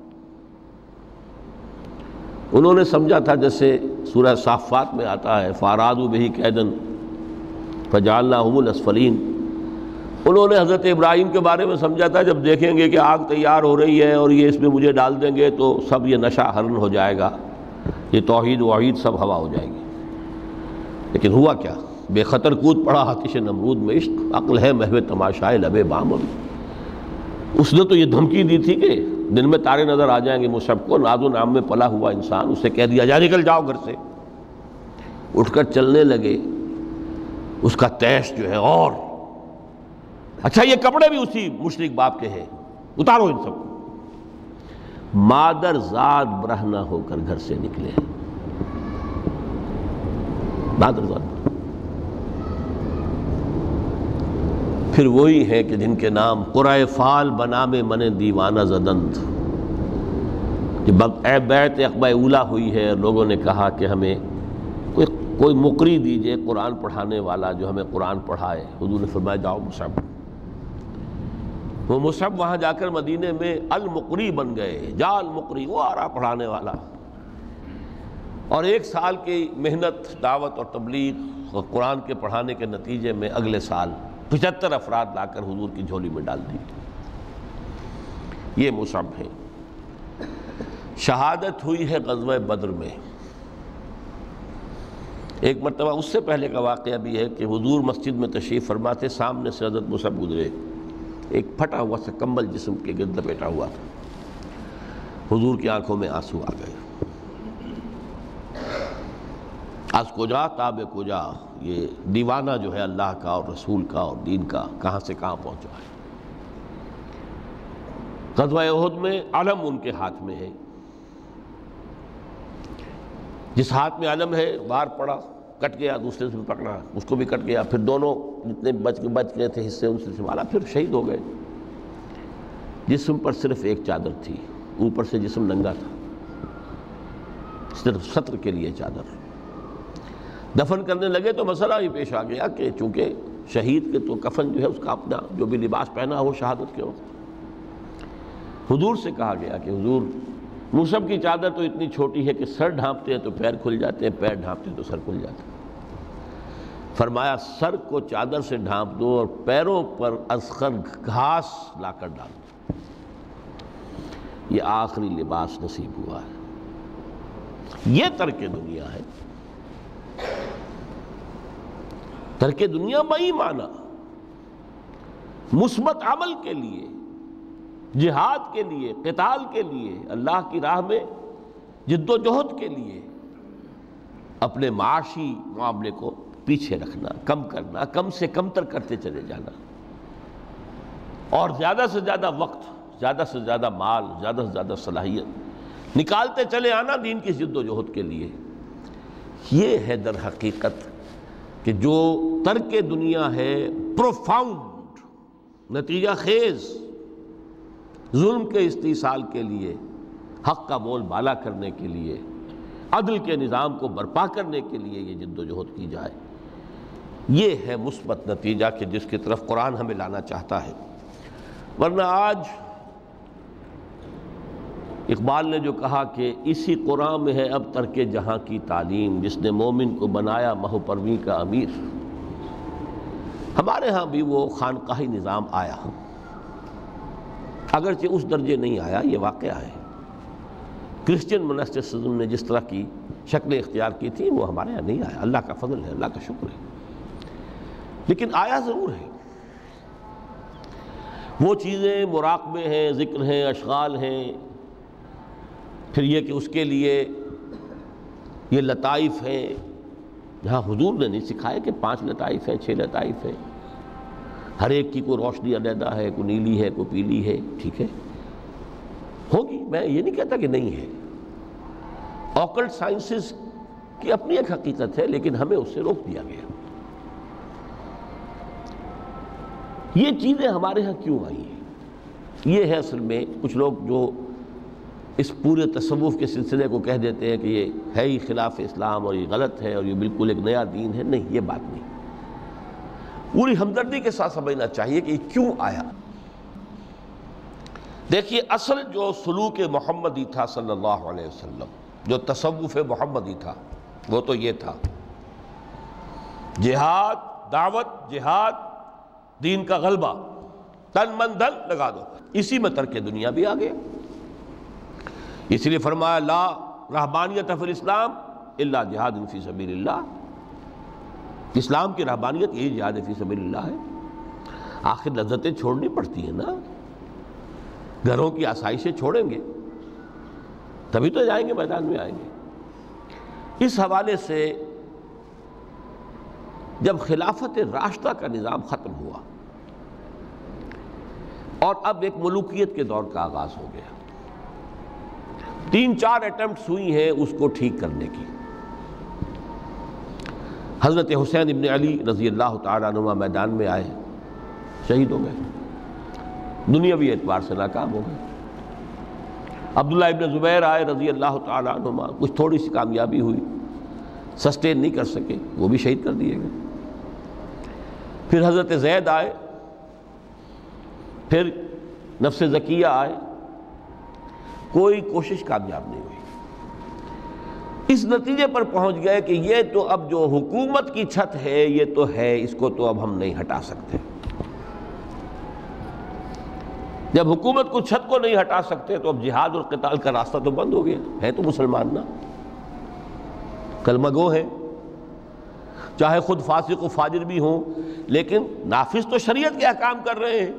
انہوں نے سمجھا تھا جیسے سورہ صافات میں آتا ہے فَأَرَادُوا بِهِ كَيْدًا فَجَعَلْنَاهُمُ الْأَسْفَلِينَ، انہوں نے حضرت ابراہیم کے بارے میں سمجھا تھا جب دیکھیں گے کہ آگ تیار ہو رہی ہے اور یہ اس میں مجھے ڈال دیں گے تو سب یہ نشہ حرن ہو جائے گا، یہ توحید وحید سب ہوا ہو جائے گی۔ لیکن ہوا کیا؟ بے خطر کود پڑا آتش نمرود میں عشق، عقل ہے محو تماشائے لبے بام۔ اس نے تو یہ دھمکی دی تھی کہ دن میں تارے نظر آ جائیں گے مصعب کو، ناز و نام میں پلا ہوا انسان، اسے کہہ دیا جا نکل جاؤ گھر سے۔ اٹھ کر چلنے لگے، اس کا تیش جو ہے اور اچھا یہ کپڑے بھی اسی مشرک باپ کے ہیں، اتارو ان سب کو۔ مادر ذات برہنہ ہو کر گھر سے نکلے، مادر ذات۔ پھر وہی ہے کہ جن کے نام قرائے فال بنام من دیوانہ زدند، جب اے بیعت عقبہ اولا ہوئی ہے، لوگوں نے کہا کہ ہمیں کوئی کوئی مقری دیجئے قرآن پڑھانے والا جو ہمیں قرآن پڑھائے۔ حضور نے فرمایا جاؤ مصعب۔ وہ مصعب وہاں جا کر مدینے میں المقری بن گئے، جا المقری، وہ آ رہا پڑھانے والا۔ اور ایک سال کی محنت، دعوت اور تبلیغ اور قرآن کے پڑھانے کے نتیجے میں اگلے سال پچہتر افراد لا کر حضور کی جھولی میں ڈال دی۔ یہ مصعب ہے۔ شہادت ہوئی ہے غزوہ بدر میں۔ ایک مرتبہ اس سے پہلے کا واقعہ بھی ہے کہ حضور مسجد میں تشریف فرما تھے، سامنے سے حضرت مصعب گزرے، ایک پھٹا ہوا سا کمبل جسم کے گرد لپیٹا ہوا تھا۔ حضور کی آنکھوں میں آنسو آ گئے۔ از کجا تاب کجا، یہ دیوانہ جو ہے اللہ کا اور رسول کا اور دین کا کہاں سے کہاں پہنچا ہے۔ غزوہ احد میں علم ان کے ہاتھ میں ہے، جس ہاتھ میں علم ہے وار پڑا، کٹ گیا، دوسرے سے پکڑا، اس کو بھی کٹ گیا، پھر دونوں جتنے بچ بچ گئے تھے حصے ان سے سنبھالا، پھر شہید ہو گئے۔ جسم پر صرف ایک چادر تھی، اوپر سے جسم ننگا تھا، صرف ستر کے لیے چادر۔ دفن کرنے لگے تو مسئلہ ہی پیش آ گیا کہ چونکہ شہید کے تو کفن جو ہے اس کا اپنا جو بھی لباس پہنا ہو شہادت کے وقت، حضور سے کہا گیا کہ حضور مصعب کی چادر تو اتنی چھوٹی ہے کہ سر ڈھانپتے ہیں تو پیر کھل جاتے ہیں، پیر ڈھانپتے ہیں تو سر کھل جاتے ہیں۔ فرمایا سر کو چادر سے ڈھانپ دو اور پیروں پر اذخر گھاس لا کر ڈال دو، یہ آخری لباس نصیب ہوا ہے۔ یہ ترک دنیا ہے۔ ترک دنیا بئی معنی مثبت عمل کے لیے، جہاد کے لیے، قتال کے لیے، اللہ کی راہ میں جد و جہد کے لیے اپنے معاشی معاملے کو پیچھے رکھنا، کم کرنا، کم سے کم تر کرتے چلے جانا، اور زیادہ سے زیادہ وقت، زیادہ سے زیادہ مال، زیادہ سے زیادہ صلاحیت نکالتے چلے آنا دین کی جد و جہد کے لیے۔ یہ ہے در حقیقت کہ جو ترک دنیا ہے پروفاؤنڈ، نتیجہ خیز ظلم کے استحصال کے لیے، حق کا بول بالا کرنے کے لیے، عدل کے نظام کو برپا کرنے کے لیے یہ جد و جہد کی جائے، یہ ہے مثبت نتیجہ کہ جس کی طرف قرآن ہمیں لانا چاہتا ہے۔ ورنہ آج اقبال نے جو کہا کہ اسی قرآن میں ہے اب ترک جہاں کی تعلیم، جس نے مومن کو بنایا مہو پرویں کا امیر۔ ہمارے ہاں بھی وہ خانقاہی نظام آیا، اگرچہ اس درجے نہیں آیا، یہ واقعہ ہے۔ کرسچن منسٹسزم نے جس طرح کی شکلیں اختیار کی تھی وہ ہمارے یہاں نہیں آیا، اللہ کا فضل ہے، اللہ کا شکر ہے، لیکن آیا ضرور ہے۔ وہ چیزیں مراقبے ہیں، ذکر ہیں، اشغال ہیں، پھر یہ کہ اس کے لیے یہ لطائف ہیں، جہاں حضور نے نہیں سکھایا کہ پانچ لطائف ہیں، چھ لطائف ہیں، ہر ایک کی کوئی روشنی علیحدہ ہے، کوئی نیلی ہے، کوئی پیلی ہے، ٹھیک ہے، ہوگی، میں یہ نہیں کہتا کہ نہیں ہے۔ آکلٹ سائنسز کی اپنی ایک حقیقت ہے، لیکن ہمیں اس سے روک دیا گیا۔ یہ چیزیں ہمارے ہاں کیوں آئی ہیں؟ یہ ہے اصل میں کچھ لوگ جو اس پورے تصوف کے سلسلے کو کہہ دیتے ہیں کہ یہ ہے ہی خلاف اسلام اور یہ غلط ہے اور یہ بالکل ایک نیا دین ہے۔ نہیں، یہ بات نہیں، پوری ہمدردی کے ساتھ سمجھنا چاہیے کہ یہ کیوں آیا۔ دیکھیے، اصل جو سلوک محمدی تھا صلی اللہ علیہ وسلم، جو تصوف محمدی تھا، وہ تو یہ تھا جہاد، دعوت، جہاد، دین کا غلبہ، تن من دھن لگا دو، اسی میں ترک دنیا بھی آ گیا۔ اس لیے فرمایا لا رہبانیت فی الاسلام الا جہاد فی سبیل اللہ، اسلام کی رہبانیت یہی جہاد فی سبیل اللہ ہے۔ آخر لذتیں چھوڑنی پڑتی ہیں نا، گھروں کی آسائشیں چھوڑیں گے تبھی تو جائیں گے، میدان میں آئیں گے۔ اس حوالے سے جب خلافت راشدہ کا نظام ختم ہوا اور اب ایک ملوکیت کے دور کا آغاز ہو گیا، تین چار اٹیمپٹس ہوئی ہیں اس کو ٹھیک کرنے کی۔ حضرت حسین ابن علی رضی اللہ تعالیٰ عنہ میدان میں آئے، شہید ہو گئے، دنیاوی اعتبار سے ناکام ہو گئے۔ عبداللہ ابن زبیر آئے رضی اللہ تعالیٰ عنہ، کچھ تھوڑی سی کامیابی ہوئی، سسٹین نہیں کر سکے، وہ بھی شہید کر دیے گئے۔ پھر حضرت زید آئے، پھر نفس زکیہ آئے، کوئی کوشش کامیاب نہیں ہوئی۔ اس نتیجے پر پہنچ گئے کہ یہ تو اب جو حکومت کی چھت ہے یہ تو ہے، اس کو تو اب ہم نہیں ہٹا سکتے۔ جب حکومت کو چھت کو نہیں ہٹا سکتے تو اب جہاد اور قتال کا راستہ تو بند ہو گیا ہے، تو مسلمان نا کلمہ گو ہے، چاہے خود فاسق و فاجر بھی ہوں، لیکن نافذ تو شریعت کے احکام کر رہے ہیں۔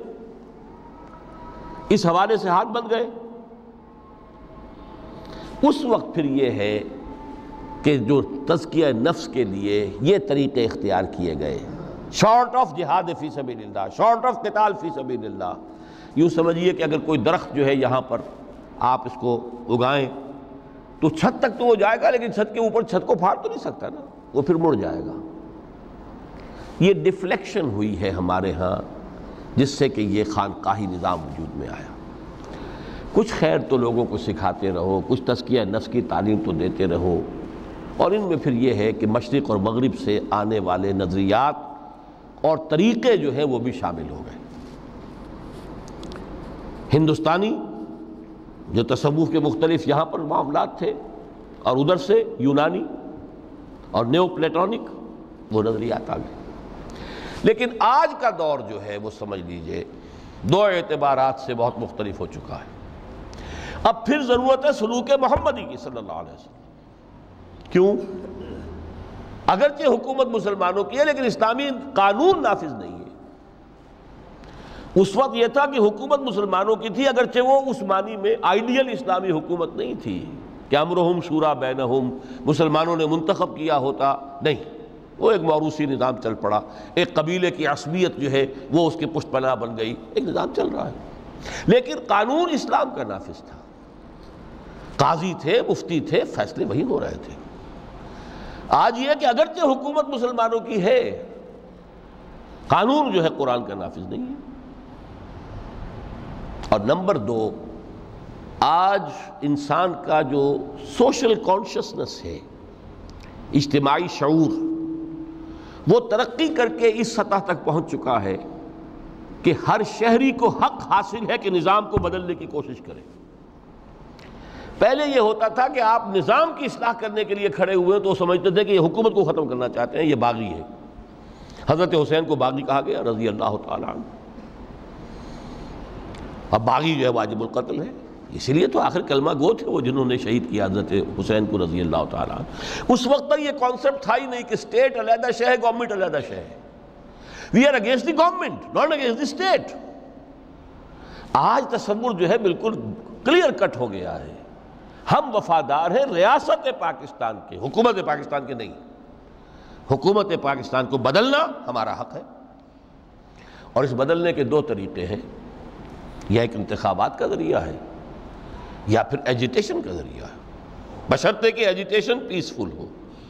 اس حوالے سے ہاتھ بند گئے۔ اس وقت پھر یہ ہے کہ جو تزکیہ نفس کے لیے یہ طریقے اختیار کیے گئے، شارٹ آف جہاد فی سبیل اللہ، شارٹ آف قتال فی سبیل اللہ۔ یوں سمجھیے کہ اگر کوئی درخت جو ہے یہاں پر آپ اس کو اگائیں تو چھت تک تو وہ جائے گا، لیکن چھت کے اوپر چھت کو پھاڑ تو نہیں سکتا نا، وہ پھر مڑ جائے گا۔ یہ ڈیفلیکشن ہوئی ہے ہمارے ہاں، جس سے کہ یہ خانقاہی نظام وجود میں آیا۔ کچھ خیر تو لوگوں کو سکھاتے رہو، کچھ تزکیہ نفس کی تعلیم تو دیتے رہو، اور ان میں پھر یہ ہے کہ مشرق اور مغرب سے آنے والے نظریات اور طریقے جو ہیں وہ بھی شامل ہو گئے۔ ہندوستانی جو تصوف کے مختلف یہاں پر معاملات تھے، اور ادھر سے یونانی اور نیو پلیٹونک وہ نظریات آ گئے۔ لیکن آج کا دور جو ہے وہ سمجھ لیجئے دو اعتبارات سے بہت مختلف ہو چکا ہے۔ اب پھر ضرورت ہے سلوک محمدی کی صلی اللہ علیہ وسلم۔ کیوں؟ اگرچہ حکومت مسلمانوں کی ہے لیکن اسلامی قانون نافذ نہیں ہے۔ اس وقت یہ تھا کہ حکومت مسلمانوں کی تھی، اگرچہ وہ اس معنی میں آئیڈیل اسلامی حکومت نہیں تھی کہ امرہم شورا بینہم، مسلمانوں نے منتخب کیا ہوتا، نہیں، وہ ایک موروثی نظام چل پڑا، ایک قبیلے کی عصبیت جو ہے وہ اس کے پشت پناہ بن گئی، ایک نظام چل رہا ہے، لیکن قانون اسلام کا نافذ تھا، قاضی تھے، مفتی تھے، فیصلے وہی ہو رہے تھے۔ آج یہ کہ اگرچہ حکومت مسلمانوں کی ہے، قانون جو ہے قرآن کا نافذ نہیں ہے۔ اور نمبر دو، آج انسان کا جو سوشل کانشسنس ہے، اجتماعی شعور، وہ ترقی کر کے اس سطح تک پہنچ چکا ہے کہ ہر شہری کو حق حاصل ہے کہ نظام کو بدلنے کی کوشش کرے۔ پہلے یہ ہوتا تھا کہ آپ نظام کی اصلاح کرنے کے لیے کھڑے ہوئے تو وہ سمجھتے تھے کہ یہ حکومت کو ختم کرنا چاہتے ہیں، یہ باغی ہے۔ حضرت حسین کو باغی کہا گیا رضی اللہ تعالیٰ عنہ۔ اب باغی جو ہے واجب القتل ہے، اسی لیے تو آخر کلمہ گو تھے وہ جنہوں نے شہید کیا حضرت حسین کو رضی اللہ تعالیٰ عنہ۔ اس وقت تک یہ کانسیپٹ تھا ہی نہیں کہ اسٹیٹ علیحدہ شے ہے، گورنمنٹ علیحدہ شے ہے۔ We are against the government, not against the state. آج تصور جو ہے بالکل کلیئر کٹ ہو گیا ہے، ہم وفادار ہیں ریاست پاکستان کے، حکومت پاکستان کے نہیں۔ حکومت پاکستان کو بدلنا ہمارا حق ہے، اور اس بدلنے کے دو طریقے ہیں، یا ایک انتخابات کا ذریعہ ہے یا پھر ایجیٹیشن کا ذریعہ ہے، بشرطے کہ ایجیٹیشن پیسفل ہو،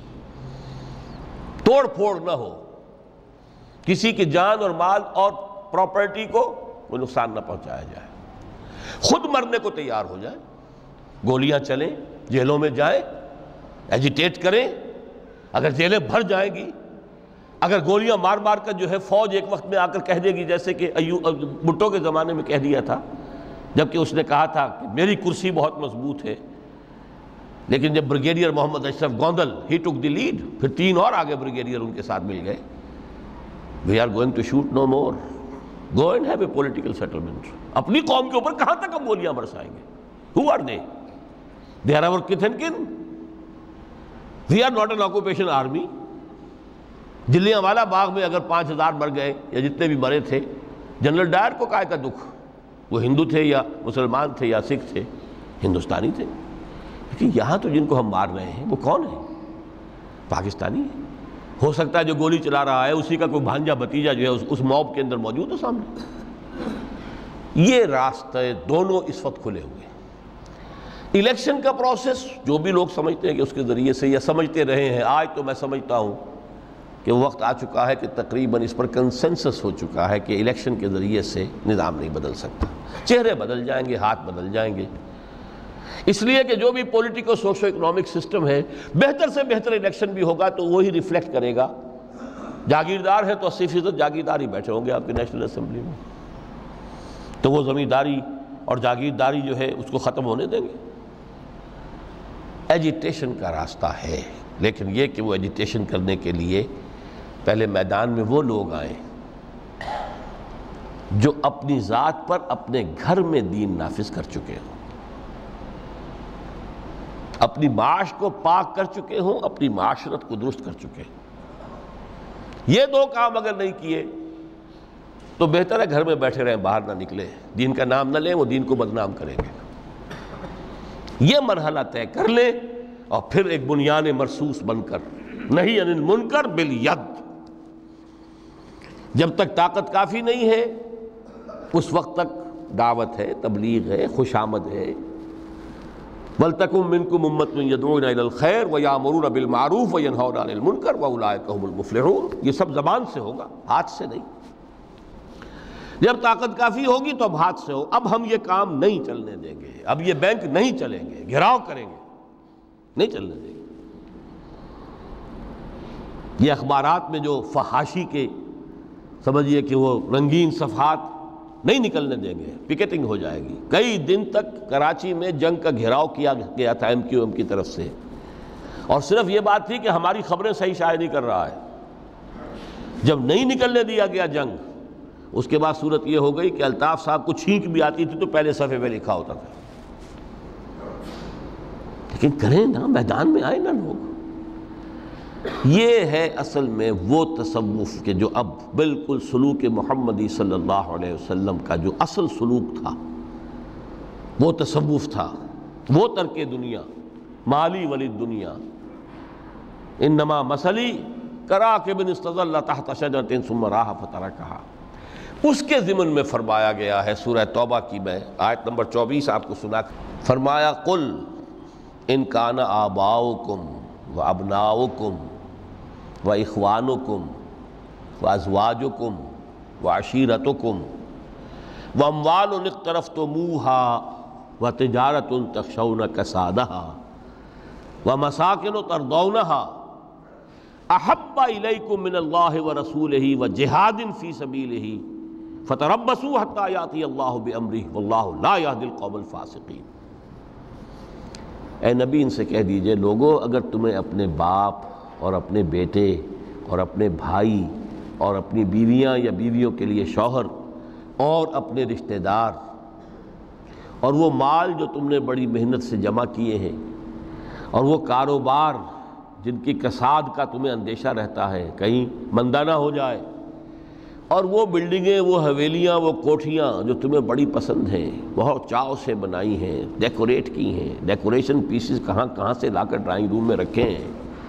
توڑ پھوڑ نہ ہو، کسی کی جان اور مال اور پراپرٹی کو کوئی نقصان نہ پہنچایا جائے، خود مرنے کو تیار ہو جائے، گولیاں چلیں، جیلوں میں جائیں، ایجیٹیٹ کریں، اگر جیلیں بھر جائیں گی، اگر گولیاں مار مار کر جو ہے فوج ایک وقت میں آ کر کہہ دے گی، جیسے کہ بھٹو کے زمانے میں کہہ دیا تھا، جبکہ اس نے کہا تھا کہ میری کرسی بہت مضبوط ہے، لیکن جب بریگیڈیئر محمد اشرف گوندل ہی ٹک دی لیڈ، پھر تین اور آگے بریگیڈیئر ان کے ساتھ مل گئے، we are going to shoot no more, go and have a political settlement. اپنی قوم کے اوپر کہاں تک ہم گولیاں برسائیں گے؟ Who are they? They are our kith and kin, we are not an occupation army. Jallianwala Bagh میں اگر پانچ ہزار مر گئے یا جتنے بھی مرے تھے، جنرل ڈائر کو کائے کا دکھ؟ وہ ہندو تھے یا مسلمان تھے یا سکھ تھے؟ ہندوستانی تھے۔ لیکن یہاں تو جن کو ہم مار رہے ہیں وہ کون ہیں؟ پاکستانی ہے۔ ہو سکتا ہے جو گولی چلا رہا ہے اسی کا کوئی بھانجا بھتیجا جو ہے اس, اس موب کے اندر موجود ہو سامنے۔ یہ راستے دونوں اس وقت کھلے ہوئے ہیں۔ الیکشن کا پروسیس جو بھی لوگ سمجھتے ہیں کہ اس کے ذریعے سے یا سمجھتے رہے ہیں، آج تو میں سمجھتا ہوں کہ وقت آ چکا ہے کہ تقریباً اس پر کنسنسس ہو چکا ہے کہ الیکشن کے ذریعے سے نظام نہیں بدل سکتا۔ چہرے بدل جائیں گے، ہاتھ بدل جائیں گے، اس لیے کہ جو بھی پولیٹیکو سوشو اکنامک سسٹم ہے، بہتر سے بہتر الیکشن بھی ہوگا تو وہی ریفلیکٹ کرے گا۔ جاگیردار ہے تو اسی فیصد جاگیردار ہی بیٹھے ہوں گے آپ کی نیشنل اسمبلی میں، تو وہ زمینداری اور جاگیرداری جو ہے اس کو ختم ہونے دیں گے۔ ایجیٹیشن کا راستہ ہے، لیکن یہ کہ وہ ایجیٹیشن کرنے کے لیے پہلے میدان میں وہ لوگ آئیں جو اپنی ذات پر اپنے گھر میں دین نافذ کر چکے ہوں، اپنی معاش کو پاک کر چکے ہوں، اپنی معاشرت کو درست کر چکے ہوں۔ یہ دو کام اگر نہیں کیے تو بہتر ہے گھر میں بیٹھے رہیں، باہر نہ نکلیں، دین کا نام نہ لیں، وہ دین کو بدنام کریں گے۔ یہ مرحلہ طے کر لیں اور پھر ایک بنیان مرصوص بن کر، نہیں عن المنکر بالید، جب تک طاقت کافی نہیں ہے اس وقت تک دعوت ہے، تبلیغ ہے، خوش آمد ہے۔ وَلْتَكُن مِّنكُمْ أُمَّةٌ يَدْعُونَ إِلَى الْخَيْرِ وَيَأْمُرُونَ بِالْمَعْرُوفِ وَيَنْهَوْنَ عَنِ الْمُنكَرِ وَأُولَٰئِكَ هُمُ الْمُفْلِحُونَ۔ یہ سب زبان سے ہوگا، ہاتھ سے نہیں۔ جب طاقت کافی ہوگی تو اب ہاتھ سے ہو۔ اب ہم یہ کام نہیں چلنے دیں گے، اب یہ بینک نہیں چلیں گے، گھیراؤ کریں گے، نہیں چلنے دیں گے۔ یہ اخبارات میں جو فحاشی کے سمجھیے کہ وہ رنگین صفحات نہیں نکلنے دیں گے، پکیٹنگ ہو جائے گی۔ کئی دن تک کراچی میں جنگ کا گھیراؤ کیا گیا تھا ایم کیو ایم کی طرف سے، اور صرف یہ بات تھی کہ ہماری خبریں صحیح شائع نہیں کر رہا ہے۔ جب نہیں نکلنے دیا گیا جنگ، اس کے بعد صورت یہ ہو گئی کہ الطاف صاحب کو چھینک بھی آتی تھی تو پہلے صفحے پہ لکھا ہوتا تھا۔ لیکن کریں نا، میدان میں آئے نا لوگ، یہ ہے اصل میں وہ تصوف کہ جو اب بالکل سلوک محمدی صلی اللہ علیہ وسلم کا جو اصل سلوک تھا وہ تصوف تھا، وہ ترک دنیا، مالی ولی دنیا، انما مثلی کراکب استظل تحت شجرۃ ثم راح فترکھا، اس کے ضمن میں فرمایا گیا ہے سورہ توبہ کی میں آیت نمبر چوبیس آپ کو سنا، فرمایا قل ان کان آباؤکم و ابناؤکم و اخوانکم و ازواجکم و عشیرتکم و اموال اقترفتموها و تجارت تخشون کسادها و مساکن ترضونها احب الیکم من اللہ و رسولہ و جہاد فی سبیلہ فتربصوا حتی یاتی اللہ بامرہ واللہ لا یہدی القوم الفاسقین۔ اے نبی ان سے کہہ دیجئے لوگو اگر تمہیں اپنے باپ اور اپنے بیٹے اور اپنے بھائی اور اپنی بیویاں یا بیویوں کے لیے شوہر اور اپنے رشتہ دار اور وہ مال جو تم نے بڑی محنت سے جمع کیے ہیں اور وہ کاروبار جن کی کساد کا تمہیں اندیشہ رہتا ہے کہیں مندہ نہ ہو جائے، اور وہ بلڈنگیں، وہ حویلیاں، وہ کوٹھیاں جو تمہیں بڑی پسند ہیں، بہت چاؤ سے بنائی ہیں، ڈیکوریٹ کی ہیں، ڈیکوریشن پیسز کہاں کہاں سے لا کر ڈرائنگ روم میں رکھے ہیں،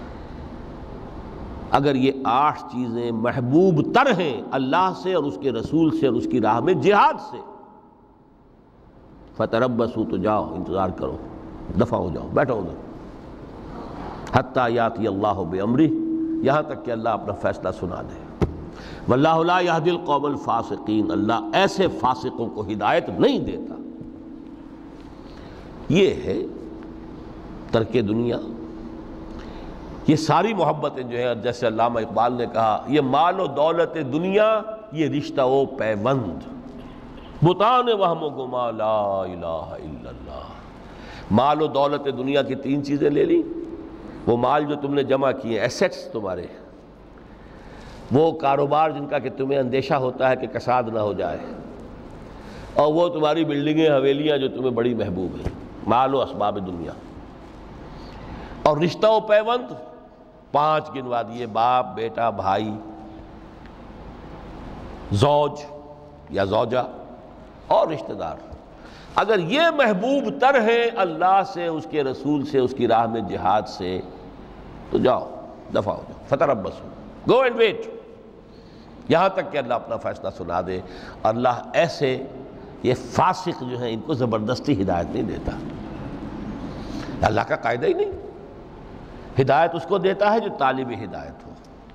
اگر یہ آٹھ چیزیں محبوب تر ہیں اللہ سے اور اس کے رسول سے اور اس کی راہ میں جہاد سے، فتربصوا تو جاؤ انتظار کرو، دفع ہو جاؤ، بیٹھو ادھر، حتی یاتی اللہ بامرہ، یہاں تک کہ اللہ اپنا فیصلہ سنا دے، واللہ لا یہدی القوم الفاسقین، اللہ ایسے فاسقوں کو ہدایت نہیں دیتا۔ یہ ہے ترک دنیا، یہ ساری محبتیں جو ہیں جیسے علامہ اقبال نے کہا یہ مال و دولت دنیا یہ رشتہ و پیوند، بتان وہم و گما لا الہ الا اللہ۔ مال و دولت دنیا کی تین چیزیں لے لی، وہ مال جو تم نے جمع کیے، ایسیٹس تمہارے، وہ کاروبار جن کا کہ تمہیں اندیشہ ہوتا ہے کہ کساد نہ ہو جائے، اور وہ تمہاری بلڈنگیں حویلیاں جو تمہیں بڑی محبوب ہیں، مال و اسباب دنیا، اور رشتہ و پیوند پانچ گنوا دیے، باپ، بیٹا، بھائی، زوج یا زوجہ اور رشتہ دار۔ اگر یہ محبوب تر ہے اللہ سے، اس کے رسول سے، اس کی راہ میں جہاد سے، تو جاؤ دفع ہو جاؤ، فتربصوا، گو اینڈ ویٹ، یہاں تک کہ اللہ اپنا فیصلہ سنا دے۔ اللہ ایسے یہ فاسق جو ہیں ان کو زبردستی ہدایت نہیں دیتا، اللہ کا قاعدہ ہی نہیں، ہدایت اس کو دیتا ہے جو طالب ہدایت ہو۔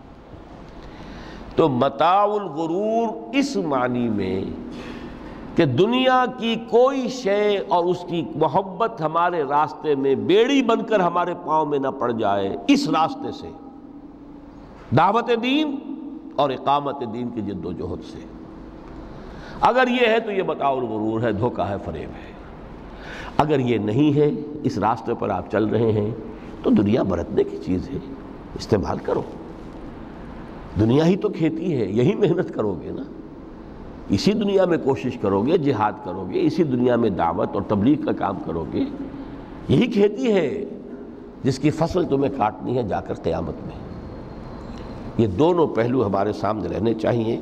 تو متاع الغرور اس معنی میں کہ دنیا کی کوئی شے اور اس کی محبت ہمارے راستے میں بیڑی بن کر ہمارے پاؤں میں نہ پڑ جائے، اس راستے سے، دعوت دین اور اقامت دین کی جد و جہد سے، اگر یہ ہے تو یہ متاع الغرور ہے، دھوکہ ہے، فریب ہے۔ اگر یہ نہیں ہے، اس راستے پر آپ چل رہے ہیں تو دنیا برتنے کی چیز ہے، استعمال کرو، دنیا ہی تو کھیتی ہے، یہی محنت کرو گے نا، اسی دنیا میں کوشش کرو گے، جہاد کرو گے، اسی دنیا میں دعوت اور تبلیغ کا کام کرو گے، یہی کھیتی ہے جس کی فصل تمہیں کاٹنی ہے جا کر قیامت میں۔ یہ دونوں پہلو ہمارے سامنے رہنے چاہیے۔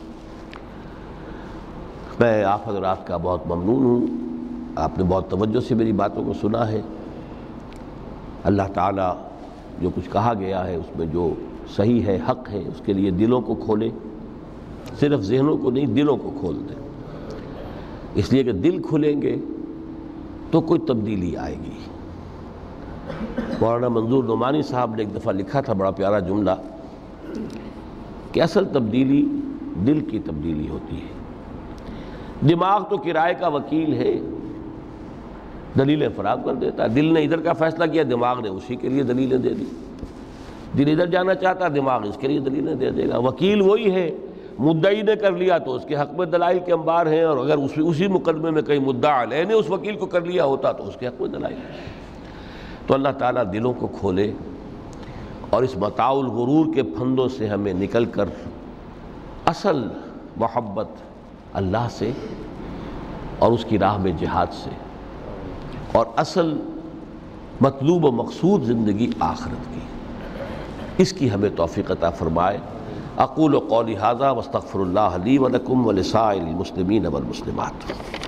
میں آپ حضرات کا بہت ممنون ہوں، آپ نے بہت توجہ سے میری باتوں کو سنا ہے۔ اللہ تعالیٰ جو کچھ کہا گیا ہے اس میں جو صحیح ہے، حق ہے، اس کے لیے دلوں کو کھولے، صرف ذہنوں کو نہیں، دلوں کو کھول دیں، اس لیے کہ دل کھلیں گے تو کوئی تبدیلی آئے گی۔ مولانا منظور نعمانی صاحب نے ایک دفعہ لکھا تھا بڑا پیارا جملہ کہ اصل تبدیلی دل کی تبدیلی ہوتی ہے۔ دماغ تو کرائے کا وکیل ہے، دلیلیں فراہم کر دیتا ہے، دل نے ادھر کا فیصلہ کیا، دماغ نے اسی کے لیے دلیلیں دے دی، دل ادھر جانا چاہتا ہے، دماغ اس کے لیے دلیلیں دے دے گا۔ وکیل وہی ہے، مدعی نے کر لیا تو اس کے حق میں دلائل کے انبار ہیں، اور اگر اسی اسی مقدمے میں کہیں مدعا علیہ نے اس وکیل کو کر لیا ہوتا تو اس کے حق میں دلائل۔ تو اللہ تعالیٰ دلوں کو کھولے اور اس متاع الغرور کے پھندوں سے ہمیں نکل کر اصل محبت اللہ سے اور اس کی راہ میں جہاد سے، اور اصل مطلوب و مقصود زندگی آخرت کی، اس کی ہمیں توفیق عطا فرمائے۔ اقول قولی ھذا واستغفر اللہ لی ولکم ولسائر المسلمین والمسلمات۔